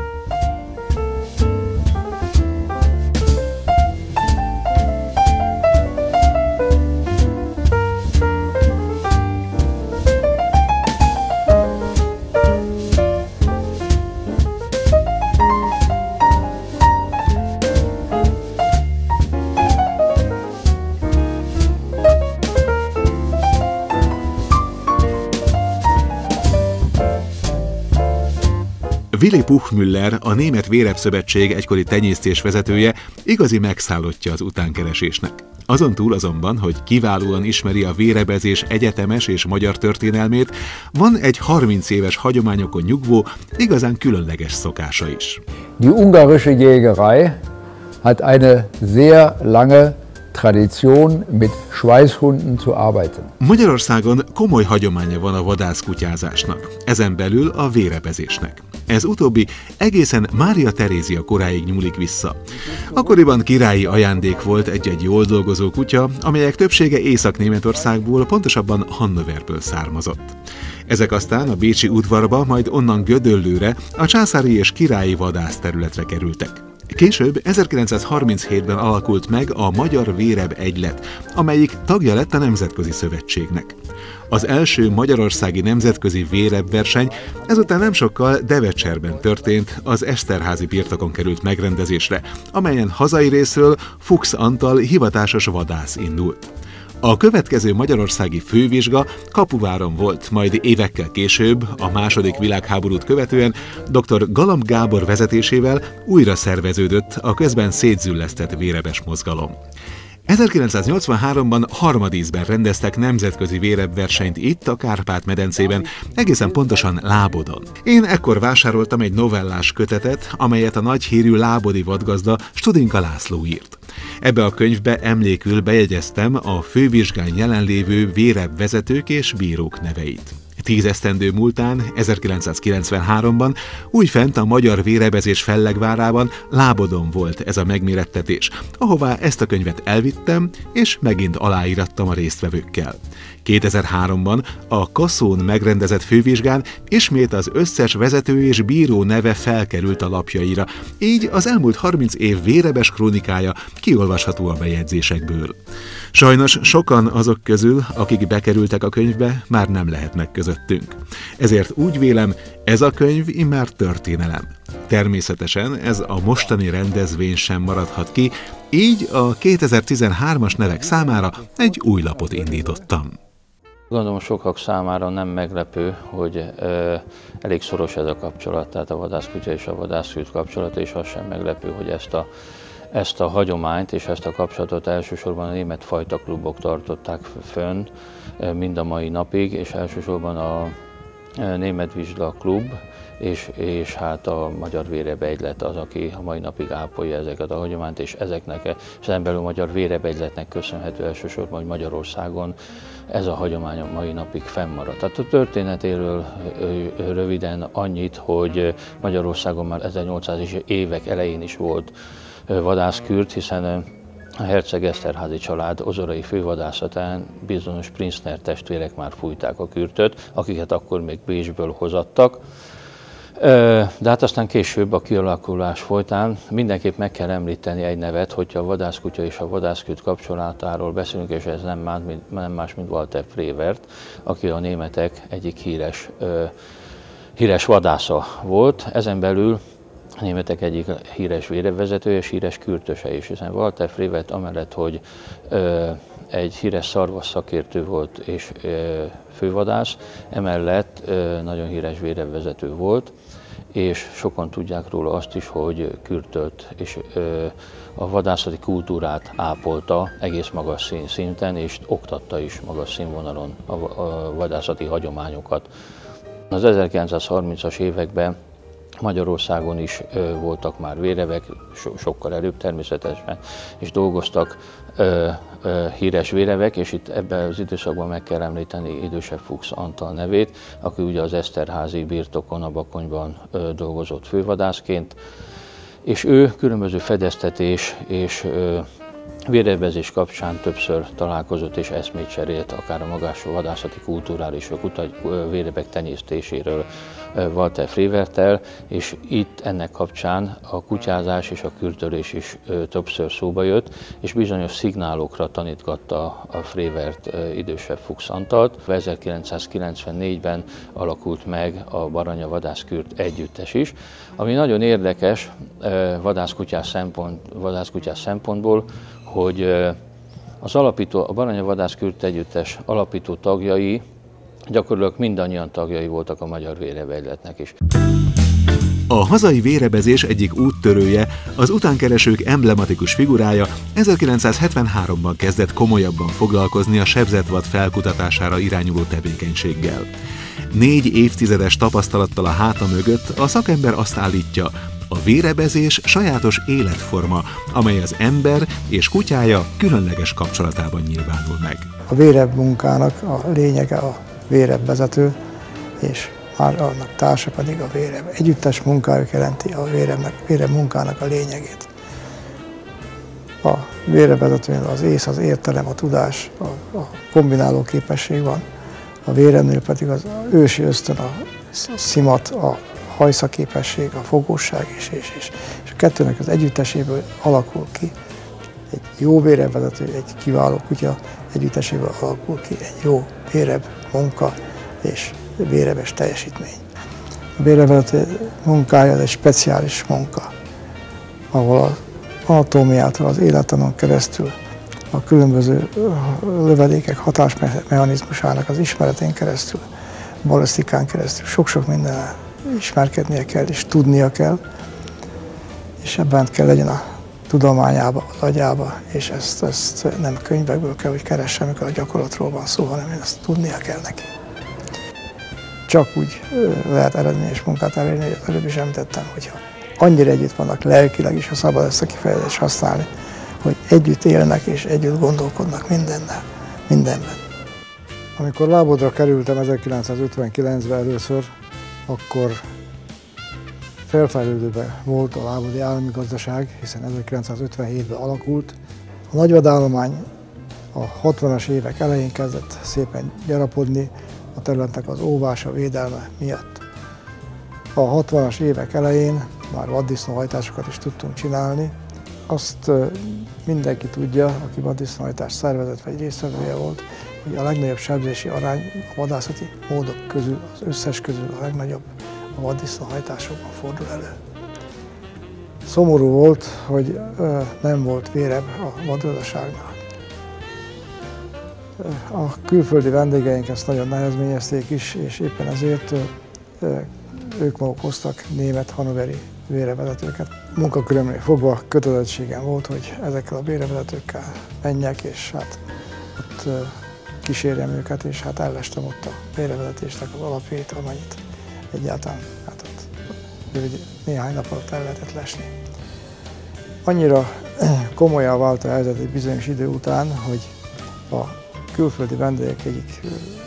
Willi Puchmüller, a Német Vérebb-szövetség egykori tenyésztés vezetője, igazi megszállottja az utánkeresésnek. Azon túl azonban, hogy kiválóan ismeri a vérebezés egyetemes és magyar történelmét, van egy harminc éves hagyományokon nyugvó, igazán különleges szokása is. Die ungarische Jägerei hat eine sehr lange Tradition, mit Schweißhunden zu arbeiten. Magyarországon komoly hagyománya van a vadászkutyázásnak, ezen belül a vérebezésnek. Ez utóbbi egészen Mária Terézia koráig nyúlik vissza. Akkoriban királyi ajándék volt egy-egy jól dolgozó kutya, amelyek többsége Észak-Németországból, pontosabban Hannoverből származott. Ezek aztán a bécsi udvarba, majd onnan Gödöllőre, a császári és királyi vadászterületre kerültek. Később ezerkilencszázharminchétben alakult meg a Magyar Vérebb Egylet, amelyik tagja lett a Nemzetközi Szövetségnek. Az első magyarországi nemzetközi vérebb verseny ezután nem sokkal Devecserben történt, az Eszterházy birtokon került megrendezésre, amelyen hazai részről Fuchs Antal hivatásos vadász indult. A következő magyarországi fővizsga Kapuváron volt, majd évekkel később, a második világháborút követően dr. Galamb Gábor vezetésével újra szerveződött a közben szétzüllesztett vérebes mozgalom. ezerkilencszáznyolcvanháromban harmadízben rendeztek nemzetközi vérebbversenyt itt, a Kárpát-medencében, egészen pontosan Lábodon. Én ekkor vásároltam egy novellás kötetet, amelyet a nagy hírű lábodi vadgazda Studinka László írt. Ebbe a könyvbe emlékül bejegyeztem a fővizsgán jelenlévő vérebb vezetők és bírók neveit. Tíz esztendő múltán, ezerkilencszázkilencvenháromban újfent a magyar vérebezés fellegvárában, Lábodon volt ez a megmérettetés, ahová ezt a könyvet elvittem, és megint aláírattam a résztvevőkkel. kétezer-háromban a Kaszón megrendezett fővizsgán ismét az összes vezető és bíró neve felkerült a lapjaira, így az elmúlt harminc év vérebes krónikája kiolvasható a bejegyzésekből. Sajnos sokan azok közül, akik bekerültek a könyvbe, már nem lehetnek közöttünk. Ezért úgy vélem, ez a könyv immár történelem. Természetesen ez a mostani rendezvény sem maradhat ki, így a kétezer-tizenhármas nevek számára egy új lapot indítottam. Gondolom sokak számára nem meglepő, hogy ö, elég szoros ez a kapcsolat, tehát a vadászkutya és a vadászkút kapcsolata, és az sem meglepő, hogy ezt a, ezt a hagyományt és ezt a kapcsolatot elsősorban a német fajtaklubok tartották fönn mind a mai napig, és elsősorban a Német Vizsla Klub, és, és hát a Magyar Vérebb Egylet az, aki a mai napig ápolja ezeket a hagyományt, és ezeknek, és ezen belül a Magyar Vérebb Egyletnek köszönhető elsősorban, hogy Magyarországon ez a hagyomány a mai napig fennmaradt. Tehát a történetéről röviden annyit, hogy Magyarországon már ezernyolcszázas évek elején is volt vadászkürt, hiszen a herceg Eszterházy család ozorai fővadászatán bizonyos Prinzner testvérek már fújták a kürtöt, akiket akkor még Bécsből hozattak. De hát aztán később a kialakulás folytán mindenképp meg kell említeni egy nevet, hogyha a vadászkutya és a vadászkürt kapcsolatáról beszélünk, és ez nem más, mint, nem más, mint Walter Frevert, aki a németek egyik híres, híres vadásza volt. Ezen belül a németek egyik híres vérevezetője és híres kürtöse is, hiszen Walter Frevert amellett, hogy ö, egy híres szarvas szakértő volt és ö, fővadász, emellett ö, nagyon híres vérevezető volt, és sokan tudják róla azt is, hogy kürtölt és ö, a vadászati kultúrát ápolta egész magas szinten, és oktatta is magas színvonalon a, a vadászati hagyományokat. Az ezerkilencszázharmincas években Magyarországon is ö, voltak már vérevek, so, sokkal előbb természetesen, és dolgoztak ö, híres vérevek, és itt ebben az időszakban meg kell említeni idősebb Fuchs Antal nevét, aki ugye az Eszterházi birtokon, a Bakonyban dolgozott fővadászként, és ő különböző fedeztetés és vérebezés kapcsán többször találkozott és eszmét cserélt, akár a magas vadászati kultúráról és a vérebek tenyésztéséről Walter Fréverttel, és itt ennek kapcsán a kutyázás és a kürtölés is többször szóba jött, és bizonyos szignálokra tanítgatta a Frévert idősebb Fuchs Antalt. ezerkilencszázkilencvennégyben alakult meg a Baranya vadászkürt együttes is, ami nagyon érdekes vadászkutyás, szempont, vadászkutyás szempontból, hogy az alapító, a Baranya vadászkürt együttes alapító tagjai gyakorlatilag mindannyian tagjai voltak a Magyar Vérebegyletnek is. A hazai vérebezés egyik úttörője, az utánkeresők emblematikus figurája ezerkilencszázhetvenháromban kezdett komolyabban foglalkozni a sebzettvad felkutatására irányuló tevékenységgel. Négy évtizedes tapasztalattal a háta mögött a szakember azt állítja, a vérebezés sajátos életforma, amely az ember és kutyája különleges kapcsolatában nyilvánul meg. A véreb munkának a lényege a vérebvezető, és már annak társa pedig a véreb. Együttes munkájuk jelenti a véreb, véreb munkának a lényegét. A vérebvezetőnél az ész, az értelem, a tudás, a, a kombináló képesség van. A vérebnél pedig az ősi ösztön, a szimat, a hajszaképesség, a fogósság is, és, és, és a kettőnek az együtteséből alakul ki egy jó vérebvezető, egy kiváló kutya együtteséből alakul ki egy jó véreb munka és vérebes teljesítmény. A vérebvezető munkája az egy speciális munka, ahol az anatómiától, az élettanon keresztül, a különböző lövedékek hatásmechanizmusának az ismeretén keresztül, balisztikán keresztül sok-sok minden ismerkednie kell és tudnia kell, és ebben kell legyen a tudományába, az agyába, és ezt, ezt nem könyvekből kell, hogy keressem, amikor a gyakorlatról van szó, hanem én ezt tudnia kell neki. Csak úgy lehet eredményes munkát elérni, hogy előbb is említettem, hogyha annyira együtt vannak lelkileg is, ha szabad ezt a kifejezést használni, hogy együtt élnek és együtt gondolkodnak mindennel, mindenben. Amikor Lábodra kerültem ezerkilencszázötvenkilencben először, akkor felfejlődőben volt a lábodi állami gazdaság, hiszen ezerkilencszázötvenhétben alakult. A nagyvadállomány a hatvanas évek elején kezdett szépen gyarapodni a területnek az óvása, védelme miatt. A hatvanas évek elején már vaddisznóhajtásokat is tudtunk csinálni. Azt mindenki tudja, aki vaddisznóhajtás szervezett vagy résztvevője volt, hogy a legnagyobb sebzési arány a vadászati módok közül, az összes közül a legnagyobb a vaddisznóhajtásokban fordul elő. Szomorú volt, hogy nem volt véreb a vadgazdaságnál. A külföldi vendégeink ezt nagyon nehezményezték is, és éppen ezért ők maguk hoztak német hannoveri vérevezetőket. Munkakörömnél fogva kötelezettségem volt, hogy ezekkel a vérevezetőkkel menjek, és hát ott kísérjem őket, és hát ellestem ott a vérevezetésnek az alapjait, amennyit egyáltalán hát ott néhány nap alatt el lehetett lesni. Annyira komolyan vált a helyzet egy bizonyos idő után, hogy a külföldi vendégek egyik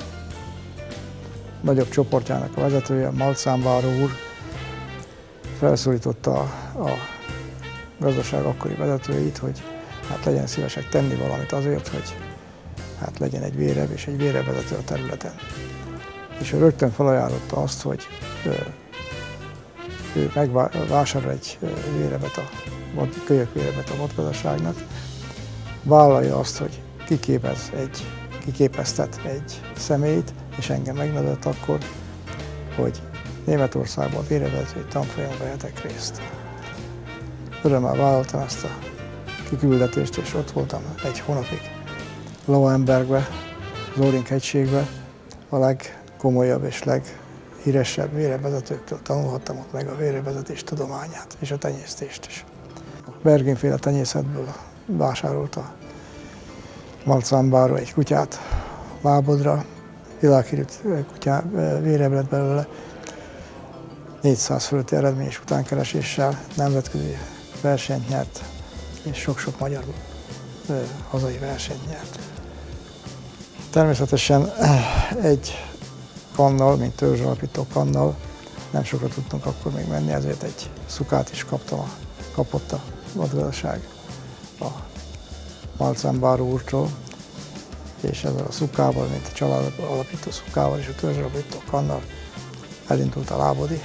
nagyobb csoportjának a vezetője, Malcánbáró úr felszólította a, a gazdaság akkori vezetőit, hogy hát legyen szívesek tenni valamit azért, hogy hát legyen egy véreb és egy vérebvezető a területen. És ő rögtön felajánlotta azt, hogy ő megvásárol egy vérebet, a kölyökvérebet a vadgazdaságnak, vállalja azt, hogy kiképez egy, kiképeztet egy személyt, és engem megnevezett akkor, hogy Németországban vérebvezetői tanfolyamon vehetek részt. Örömmel vállaltam ezt a kiküldetést, és ott voltam egy hónapig Lauenbergbe, Zórink hegységbe, a legkomolyabb és leghíresebb vérebvezetőktől tanulhattam ott meg a vérebvezetés tudományát és a tenyésztést is. A Bergénféle tenyészetből vásárolta Malcánbáró egy kutyát Lábodra, világhírű kutyá véreb lett belőle, négyszáz fölötti eredményes utánkereséssel nemzetközi versenyt nyert, és sok-sok magyar hazai versenyt nyert. Természetesen egy kannal, mint törzsalapító kannal nem sokra tudtunk akkor még menni, ezért egy szukát is kaptam, a, kapott a vadgazdaság a Malcán báró úrtól, és ezzel a szukával, mint a család alapító szukával és a törzsalapító kannal elindult a lábodi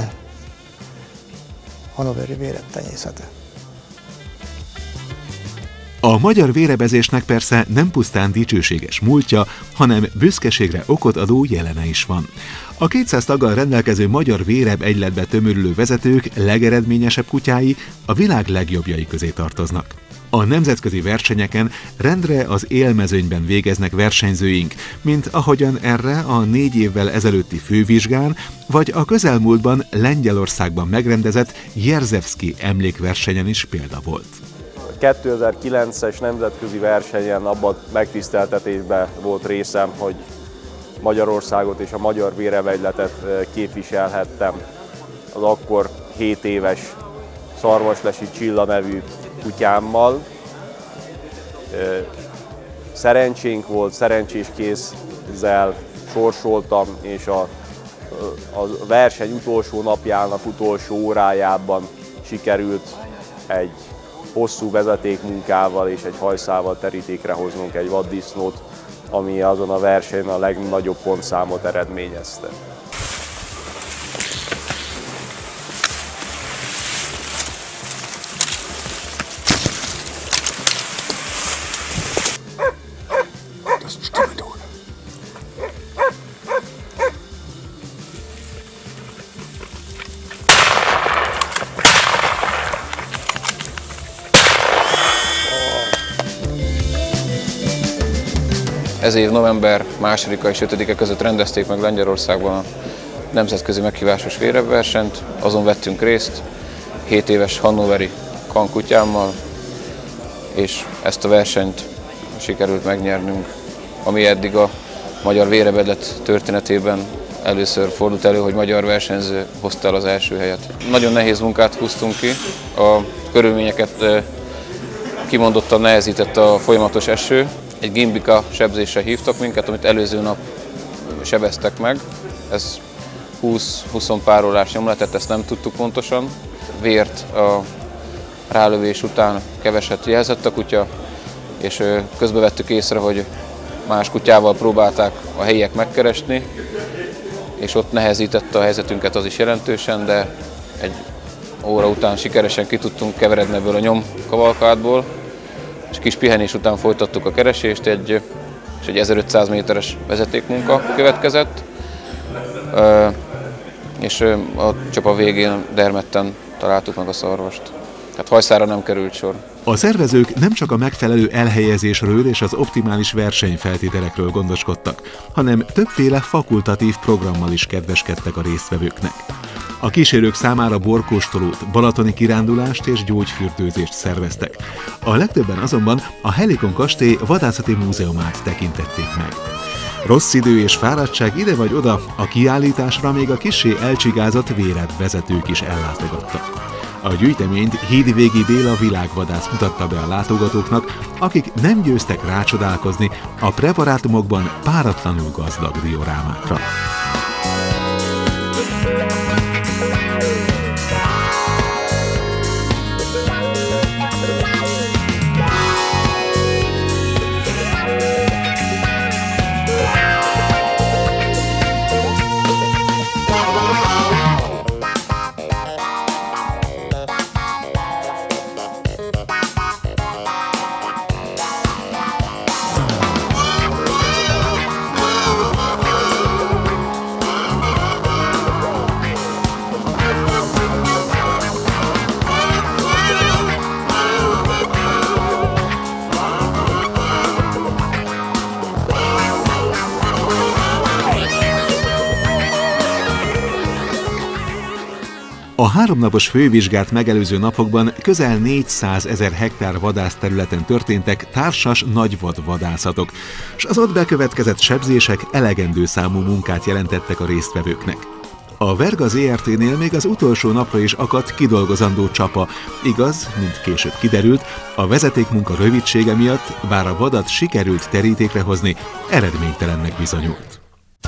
hannoveri véredtenyészete. A magyar vérebezésnek persze nem pusztán dicsőséges múltja, hanem büszkeségre okot adó jelene is van. A kétszáz taggal rendelkező magyar véreb egyletbe tömörülő vezetők legeredményesebb kutyái a világ legjobbjai közé tartoznak. A nemzetközi versenyeken rendre az élmezőnyben végeznek versenyzőink, mint ahogyan erre a négy évvel ezelőtti fővizsgán, vagy a közelmúltban Lengyelországban megrendezett Jerzewski emlékversenyen is példa volt. kétezer-kilences nemzetközi versenyen abban megtiszteltetésben volt részem, hogy Magyarországot és a magyar vérevegyletet képviselhettem az akkor hét éves Szarvaslesi Csilla nevű kutyámmal. Szerencsénk volt, szerencsés kézzel sorsoltam, és a, a verseny utolsó napjának utolsó órájában sikerült egy hosszú vezetékmunkával és egy hajszával terítékre hoznunk egy vaddisznót, ami azon a versenyen a legnagyobb pontszámot eredményezte. Ez év november másodika és ötödike között rendezték meg Lengyelországban a nemzetközi meghívásos vérebversenyt. Azon vettünk részt hét éves hannoveri kankutyámmal, és ezt a versenyt sikerült megnyernünk, ami eddig a magyar vérebedlet történetében először fordult elő, hogy magyar versenyző hozta el az első helyet. Nagyon nehéz munkát húztunk ki, a körülményeket kimondottan nehezített a folyamatos eső. Egy gimbika sebzésre hívtak minket, amit előző nap sebeztek meg. Ez húsz-húsz pár órás nyomletet, ezt nem tudtuk pontosan. Vért a rálövés után keveset jelzett a kutya, és közben vettük észre, hogy más kutyával próbálták a helyiek megkeresni, és ott nehezítette a helyzetünket az is jelentősen, de egy óra után sikeresen ki tudtunk keveredni ebből a nyomkavalkádból, és kis pihenés után folytattuk a keresést, egy, és egy ezerötszáz méteres vezetékmunka következett, és a csapa végén Dermedten találtuk meg a szarvast. Tehát hajszára nem került sor. A szervezők nem csak a megfelelő elhelyezésről és az optimális versenyfeltételekről gondoskodtak, hanem többféle fakultatív programmal is kedveskedtek a résztvevőknek. A kísérők számára borkóstolót, balatoni kirándulást és gyógyfürdőzést szerveztek. A legtöbben azonban a Helikon kastély vadászati múzeumát tekintették meg. Rossz idő és fáradtság ide vagy oda, a kiállításra még a kissé elcsigázott vérebb vezetők is ellátogattak. A gyűjteményt Hídvégi Béla világvadász mutatta be a látogatóknak, akik nem győztek rácsodálkozni a preparátumokban páratlanul gazdag diorámákra. A háromnapos fővizsgát megelőző napokban közel négyszázezer hektár vadászterületen történtek társas nagyvad vadászatok, és az ott bekövetkezett sebzések elegendő számú munkát jelentettek a résztvevőknek. A Verga zé er té-nél még az utolsó napra is akadt kidolgozandó csapa. Igaz, mint később kiderült, a vezetékmunka rövidsége miatt, bár a vadat sikerült terítékre hozni, eredménytelennek bizonyult.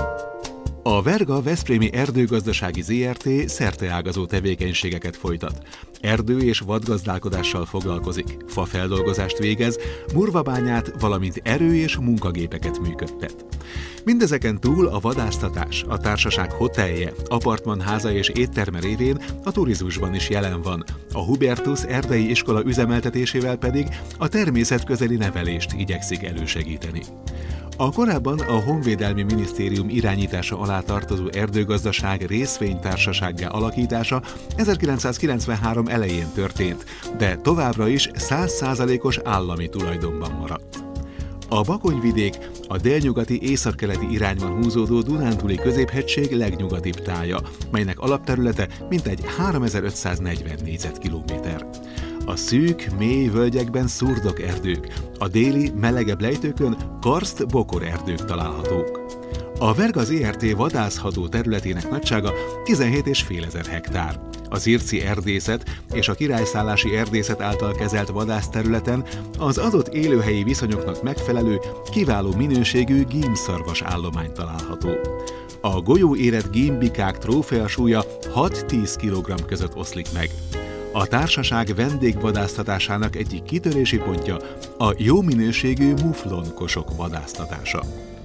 A Verga Veszprémi Erdőgazdasági zé er té szerteágazó tevékenységeket folytat. Erdő- és vadgazdálkodással foglalkozik, fafeldolgozást végez, murvabányát, valamint erő- és munkagépeket működtet. Mindezeken túl a vadásztatás, a társaság hotelje, apartmanháza és étterme révén a turizmusban is jelen van. A Hubertus erdei iskola üzemeltetésével pedig a természetközeli nevelést igyekszik elősegíteni. A korábban a Honvédelmi Minisztérium irányítása alá tartozó erdőgazdaság részvénytársasággá alakítása ezerkilencszázkilencvenhárom elején történt, de továbbra is száz százalékos állami tulajdonban maradt. A Bakonyvidék a délnyugati északkeleti irányban húzódó Dunántúli középhegység legnyugatibb tája, melynek alapterülete mintegy háromezer-ötszáznegyven négyzetkilométer. A szűk, mély völgyekben szurdok erdők, a déli, melegebb lejtőkön karszt-bokor erdők találhatók. A Verga zé er té vadászható területének nagysága tizenhét és fél ezer hektár. Az irci erdészet és a királyszállási erdészet által kezelt vadászterületen az adott élőhelyi viszonyoknak megfelelő, kiváló minőségű gímszarvas állomány található. A golyóérett gímbikák trófeasúlya hat-tíz kilogramm között oszlik meg. A társaság vendégvadásztatásának egyik kitörési pontja a jó minőségű muflon-kosok vadásztatása.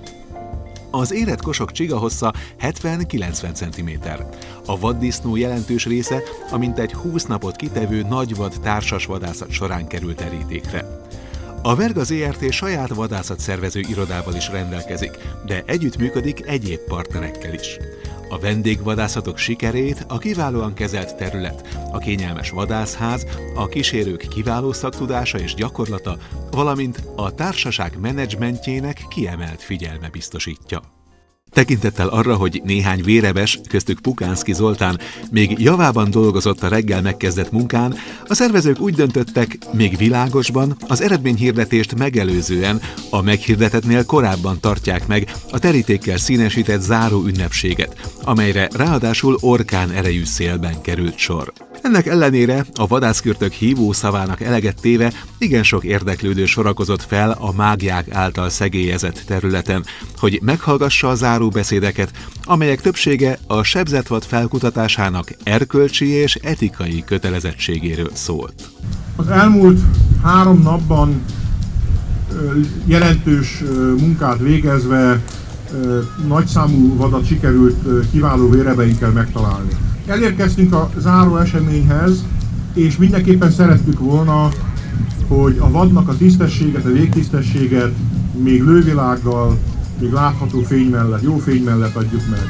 Az érett kosok csigahossza hetven-kilencven centiméter. A vaddisznó jelentős része a mintegy húsz napot kitevő nagyvad társas vadászat során került terítékre. A Verga zé er té saját vadászatszervező irodával is rendelkezik, de együttműködik egyéb partnerekkel is. A vendégvadászatok sikerét a kiválóan kezelt terület, a kényelmes vadászház, a kísérők kiváló szaktudása és gyakorlata, valamint a társaság menedzsmentjének kiemelt figyelme biztosítja. Tekintettel arra, hogy néhány véreves, köztük Pukánszky Zoltán még javában dolgozott a reggel megkezdett munkán, a szervezők úgy döntöttek, még világosban, az eredményhirdetést megelőzően, a meghirdetettnél korábban tartják meg a terítékkel színesített záró ünnepséget, amelyre ráadásul orkán erejű szélben került sor. Ennek ellenére a vadászkürtök hívó szavának eleget téve igen sok érdeklődő sorakozott fel a mágiák által szegélyezett területen, hogy meghallgassa a záróbeszédeket, amelyek többsége a sebzettvad felkutatásának erkölcsi és etikai kötelezettségéről szólt. Az elmúlt három napban jelentős munkát végezve nagyszámú vadat sikerült kiváló vérebeinkkel megtalálni. Elérkeztünk a záró eseményhez, és mindenképpen szerettük volna, hogy a vadnak a tisztességet, a végtisztességet még lővilággal, még látható fény mellett, jó fény mellett adjuk meg.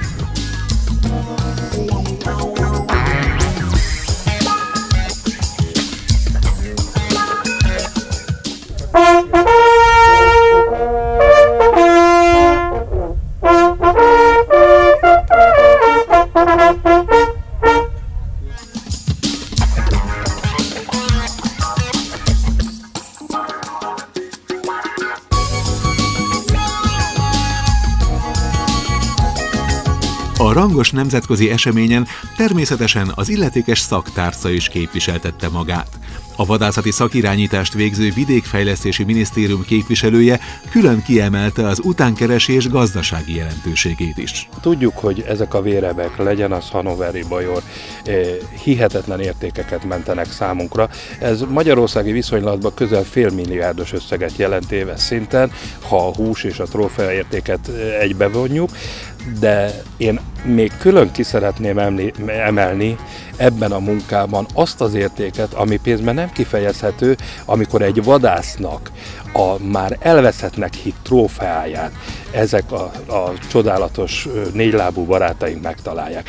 A rangos nemzetközi eseményen természetesen az illetékes szaktárca is képviseltette magát. A vadászati szakirányítást végző Vidékfejlesztési Minisztérium képviselője külön kiemelte az utánkeresés gazdasági jelentőségét is. Tudjuk, hogy ezek a vérebek, legyen az hannoveri bajor, hihetetlen értékeket mentenek számunkra. Ez magyarországi viszonylatban közel félmilliárdos összeget jelent éves szinten, ha a hús és a trófea értéket egybevonjuk, de én még külön ki szeretném emelni ebben a munkában azt az értéket, ami pénzben nem kifejezhető, amikor egy vadásznak a már elveszettnek hitt trófeáját ezek a, a csodálatos négylábú barátaink megtalálják.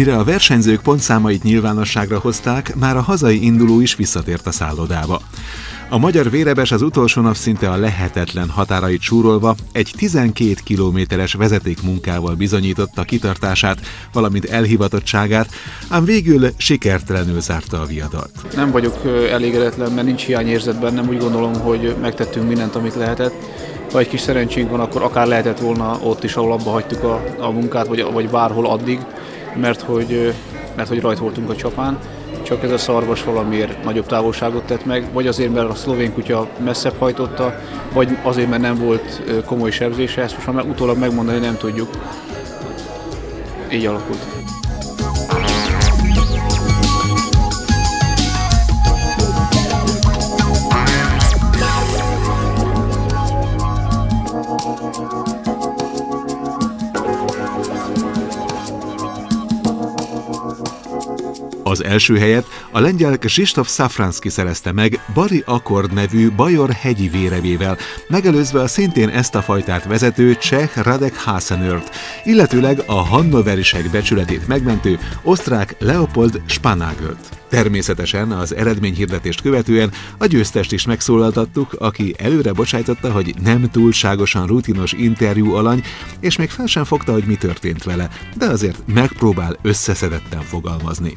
Mire a versenyzők pontszámait nyilvánosságra hozták, már a hazai induló is visszatért a szállodába. A magyar vérebes az utolsó nap szinte a lehetetlen határait súrolva egy tizenkét kilométeres vezetékmunkával bizonyította kitartását, valamint elhivatottságát, ám végül sikertelenül zárta a viadalt. Nem vagyok elégedetlen, mert nincs hiányérzet bennem, úgy gondolom, hogy megtettünk mindent, amit lehetett. Ha egy kis szerencsénk van, akkor akár lehetett volna ott is, ahol abba hagytuk a, a munkát, vagy, vagy bárhol addig, mert hogy, mert hogy rajt voltunk a csapán. Csak ez a szarvas valamiért nagyobb távolságot tett meg, vagy azért, mert a szlovén kutya messzebb hajtotta, vagy azért, mert nem volt komoly sebzése, ezt most már utólag megmondani nem tudjuk. Így alakult. Az első helyet a lengyel Krzysztof Szafranszky szerezte meg Bari Akkord nevű bajor hegyi vérevével, megelőzve a szintén ezt a fajtát vezető cseh Radek Hasenört, illetőleg a hannoverisek becsületét megmentő osztrák Leopold Spanagelt. Természetesen az eredményhirdetést követően a győztest is megszólaltattuk, aki előre bocsájtotta, hogy nem túlságosan rutinos interjú alany, és még fel sem fogta, hogy mi történt vele, de azért megpróbál összeszedetten fogalmazni.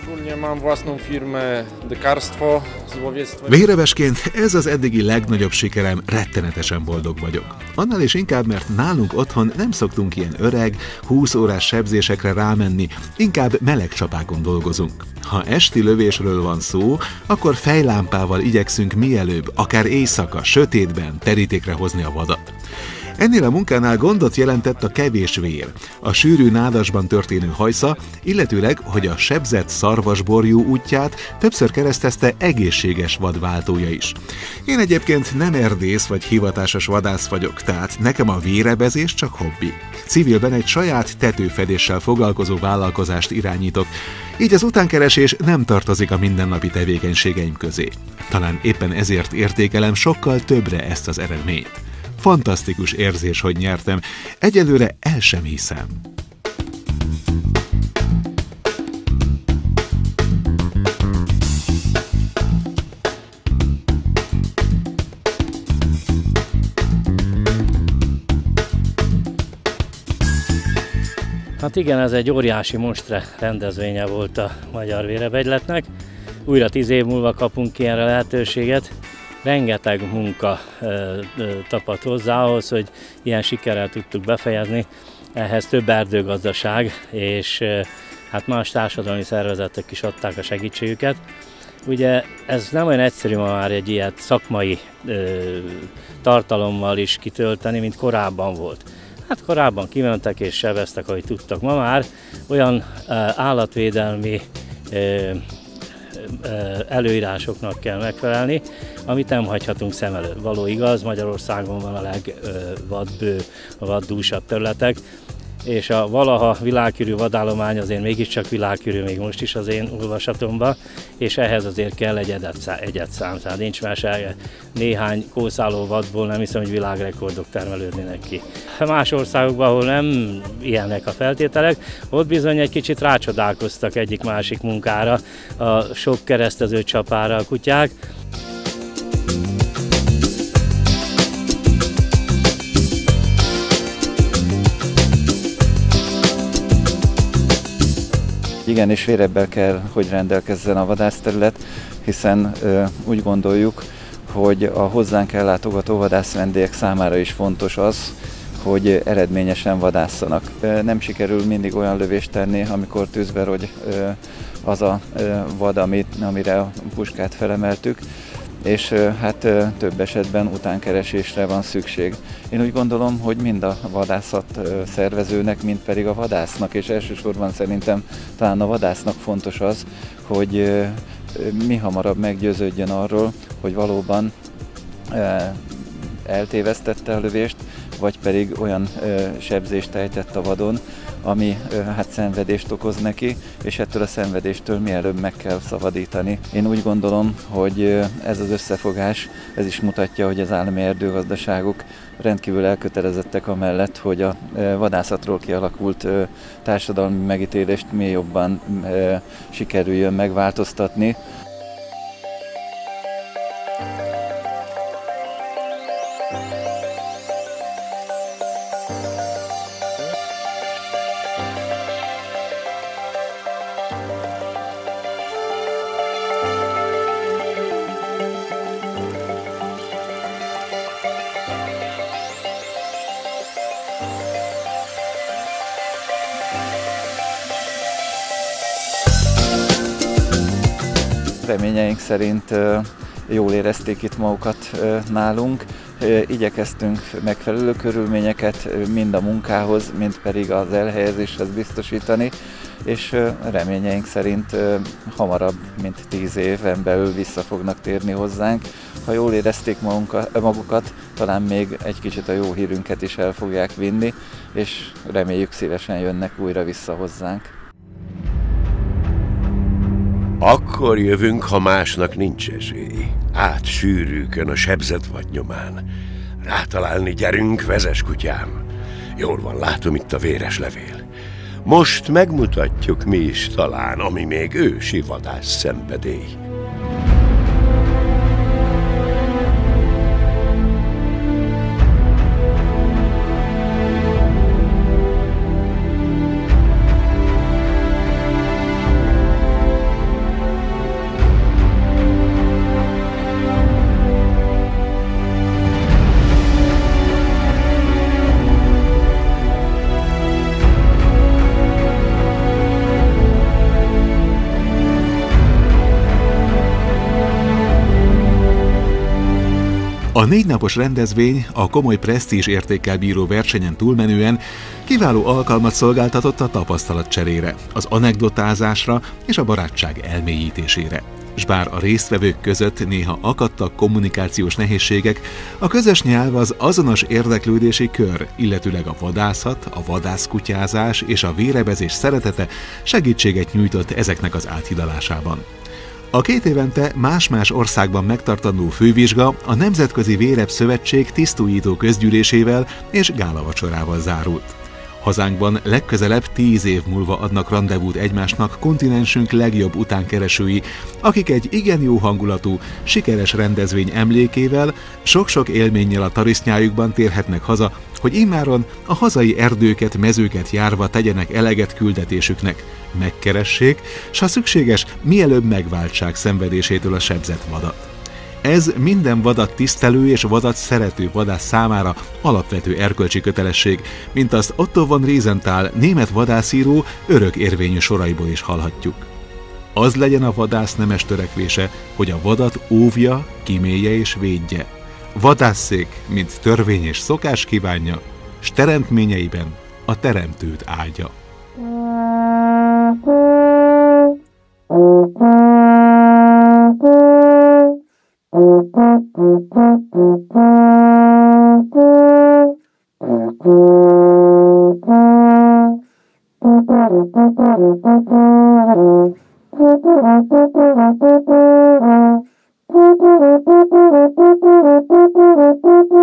Vérebesként ez az eddigi legnagyobb sikerem, rettenetesen boldog vagyok. Annál is inkább, mert nálunk otthon nem szoktunk ilyen öreg, húsz órás sebzésekre rámenni, inkább meleg csapákon dolgozunk. Ha esti lövésről van szó, akkor fejlámpával igyekszünk mielőbb, akár éjszaka, sötétben terítékre hozni a vadat. Ennél a munkánál gondot jelentett a kevés vér, a sűrű nádasban történő hajsza, illetőleg, hogy a sebzett szarvasborjú útját többször keresztezte egészséges vadváltója is. Én egyébként nem erdész vagy hivatásos vadász vagyok, tehát nekem a vérebezés csak hobbi. Civilben egy saját tetőfedéssel foglalkozó vállalkozást irányítok, így az utánkeresés nem tartozik a mindennapi tevékenységeim közé. Talán éppen ezért értékelem sokkal többre ezt az eredményt. Fantasztikus érzés, hogy nyertem. Egyelőre el sem hiszem. Hát igen, ez egy óriási monstre rendezvénye volt a Magyar Vérebegyletnek. Újra tíz év múlva kapunk ilyenre lehetőséget. Rengeteg munka ö, ö, tapadt hozzá ahhoz, hogy ilyen sikerrel tudtuk befejezni. Ehhez több erdőgazdaság és ö, hát más társadalmi szervezetek is adták a segítségüket. Ugye ez nem olyan egyszerű ma már egy ilyet szakmai ö, tartalommal is kitölteni, mint korábban volt. Hát korábban kimentek és sebeztek, ahogy tudtak. Ma már olyan ö, állatvédelmi ö, előírásoknak kell megfelelni, amit nem hagyhatunk szem előtt. Való igaz, Magyarországon van a legvadbő, a vaddúsabb területek, és a valaha világhírű vadállomány azért mégiscsak világhírű még most is az én olvasatomban, és ehhez azért kell egy egyedszám, tehát nincs mese, néhány kószáló vadból nem hiszem, hogy világrekordok termelődnének ki. Más országokban, ahol nem ilyenek a feltételek, ott bizony egy kicsit rácsodálkoztak egyik-másik munkára, a sok keresztező csapára a kutyák. Igen, és vérebbel kell, hogy rendelkezzen a vadászterület, hiszen ö, úgy gondoljuk, hogy a hozzánk ellátogató vadászvendégek számára is fontos az, hogy eredményesen vadászanak. Nem sikerül mindig olyan lövést tenni, amikor tűzbe rogy az a vad, amit, amire a puskát felemeltük, és hát több esetben utánkeresésre van szükség. Én úgy gondolom, hogy mind a vadászat szervezőnek, mind pedig a vadásznak, és elsősorban szerintem talán a vadásznak fontos az, hogy mi hamarabb meggyőződjön arról, hogy valóban eltévesztette a lövést, vagy pedig olyan ö, sebzést ejtett a vadon, ami ö, hát szenvedést okoz neki, és ettől a szenvedéstől mielőbb meg kell szabadítani. Én úgy gondolom, hogy ö, ez az összefogás, ez is mutatja, hogy az állami erdőgazdaságok rendkívül elkötelezettek amellett, hogy a ö, vadászatról kialakult ö, társadalmi megítélést még jobban ö, sikerüljön megváltoztatni. Reményeink szerint jól érezték itt magukat nálunk. Igyekeztünk megfelelő körülményeket mind a munkához, mind pedig az elhelyezéshez biztosítani, és reményeink szerint hamarabb, mint tíz éven belül vissza fognak térni hozzánk. Ha jól érezték magukat, talán még egy kicsit a jó hírünket is el fogják vinni, és reméljük szívesen jönnek újra vissza hozzánk. Akkor jövünk, ha másnak nincs esély. Át sűrűkön a sebzett vad nyomán. Rátalálni gyerünk, vezess kutyám. Jól van, látom itt a véres levél. Most megmutatjuk mi is talán, ami még ősi vadász szenvedély. A négy napos rendezvény a komoly presztízs értékkel bíró versenyen túlmenően kiváló alkalmat szolgáltatott a tapasztalatcserére, az anekdotázásra és a barátság elmélyítésére. S bár a résztvevők között néha akadtak kommunikációs nehézségek, a közös nyelv az azonos érdeklődési kör, illetőleg a vadászat, a vadászkutyázás és a vérebezés szeretete segítséget nyújtott ezeknek az áthidalásában. A két évente más-más országban megtartandó fővizsga a Nemzetközi Véreb Szövetség tisztújító közgyűlésével és gálavacsorával zárult. Hazánkban legközelebb tíz év múlva adnak randevút egymásnak kontinensünk legjobb utánkeresői, akik egy igen jó hangulatú, sikeres rendezvény emlékével, sok-sok élménnyel a tarisznyájukban térhetnek haza, hogy immáron a hazai erdőket, mezőket járva tegyenek eleget küldetésüknek, megkeressék, s ha szükséges, mielőbb megváltsák szenvedésétől a sebzett vadat. Ez minden vadat tisztelő és vadat szerető vadász számára alapvető erkölcsi kötelesség, mint azt Otto von Riesenthal német vadászíró örök érvényű soraiból is hallhatjuk. Az legyen a vadász nemes törekvése, hogy a vadat óvja, kimélje és védje. Vadásszék, mint törvény és szokás kívánja, s teremtményeiben a teremtőt áldja. Thank you.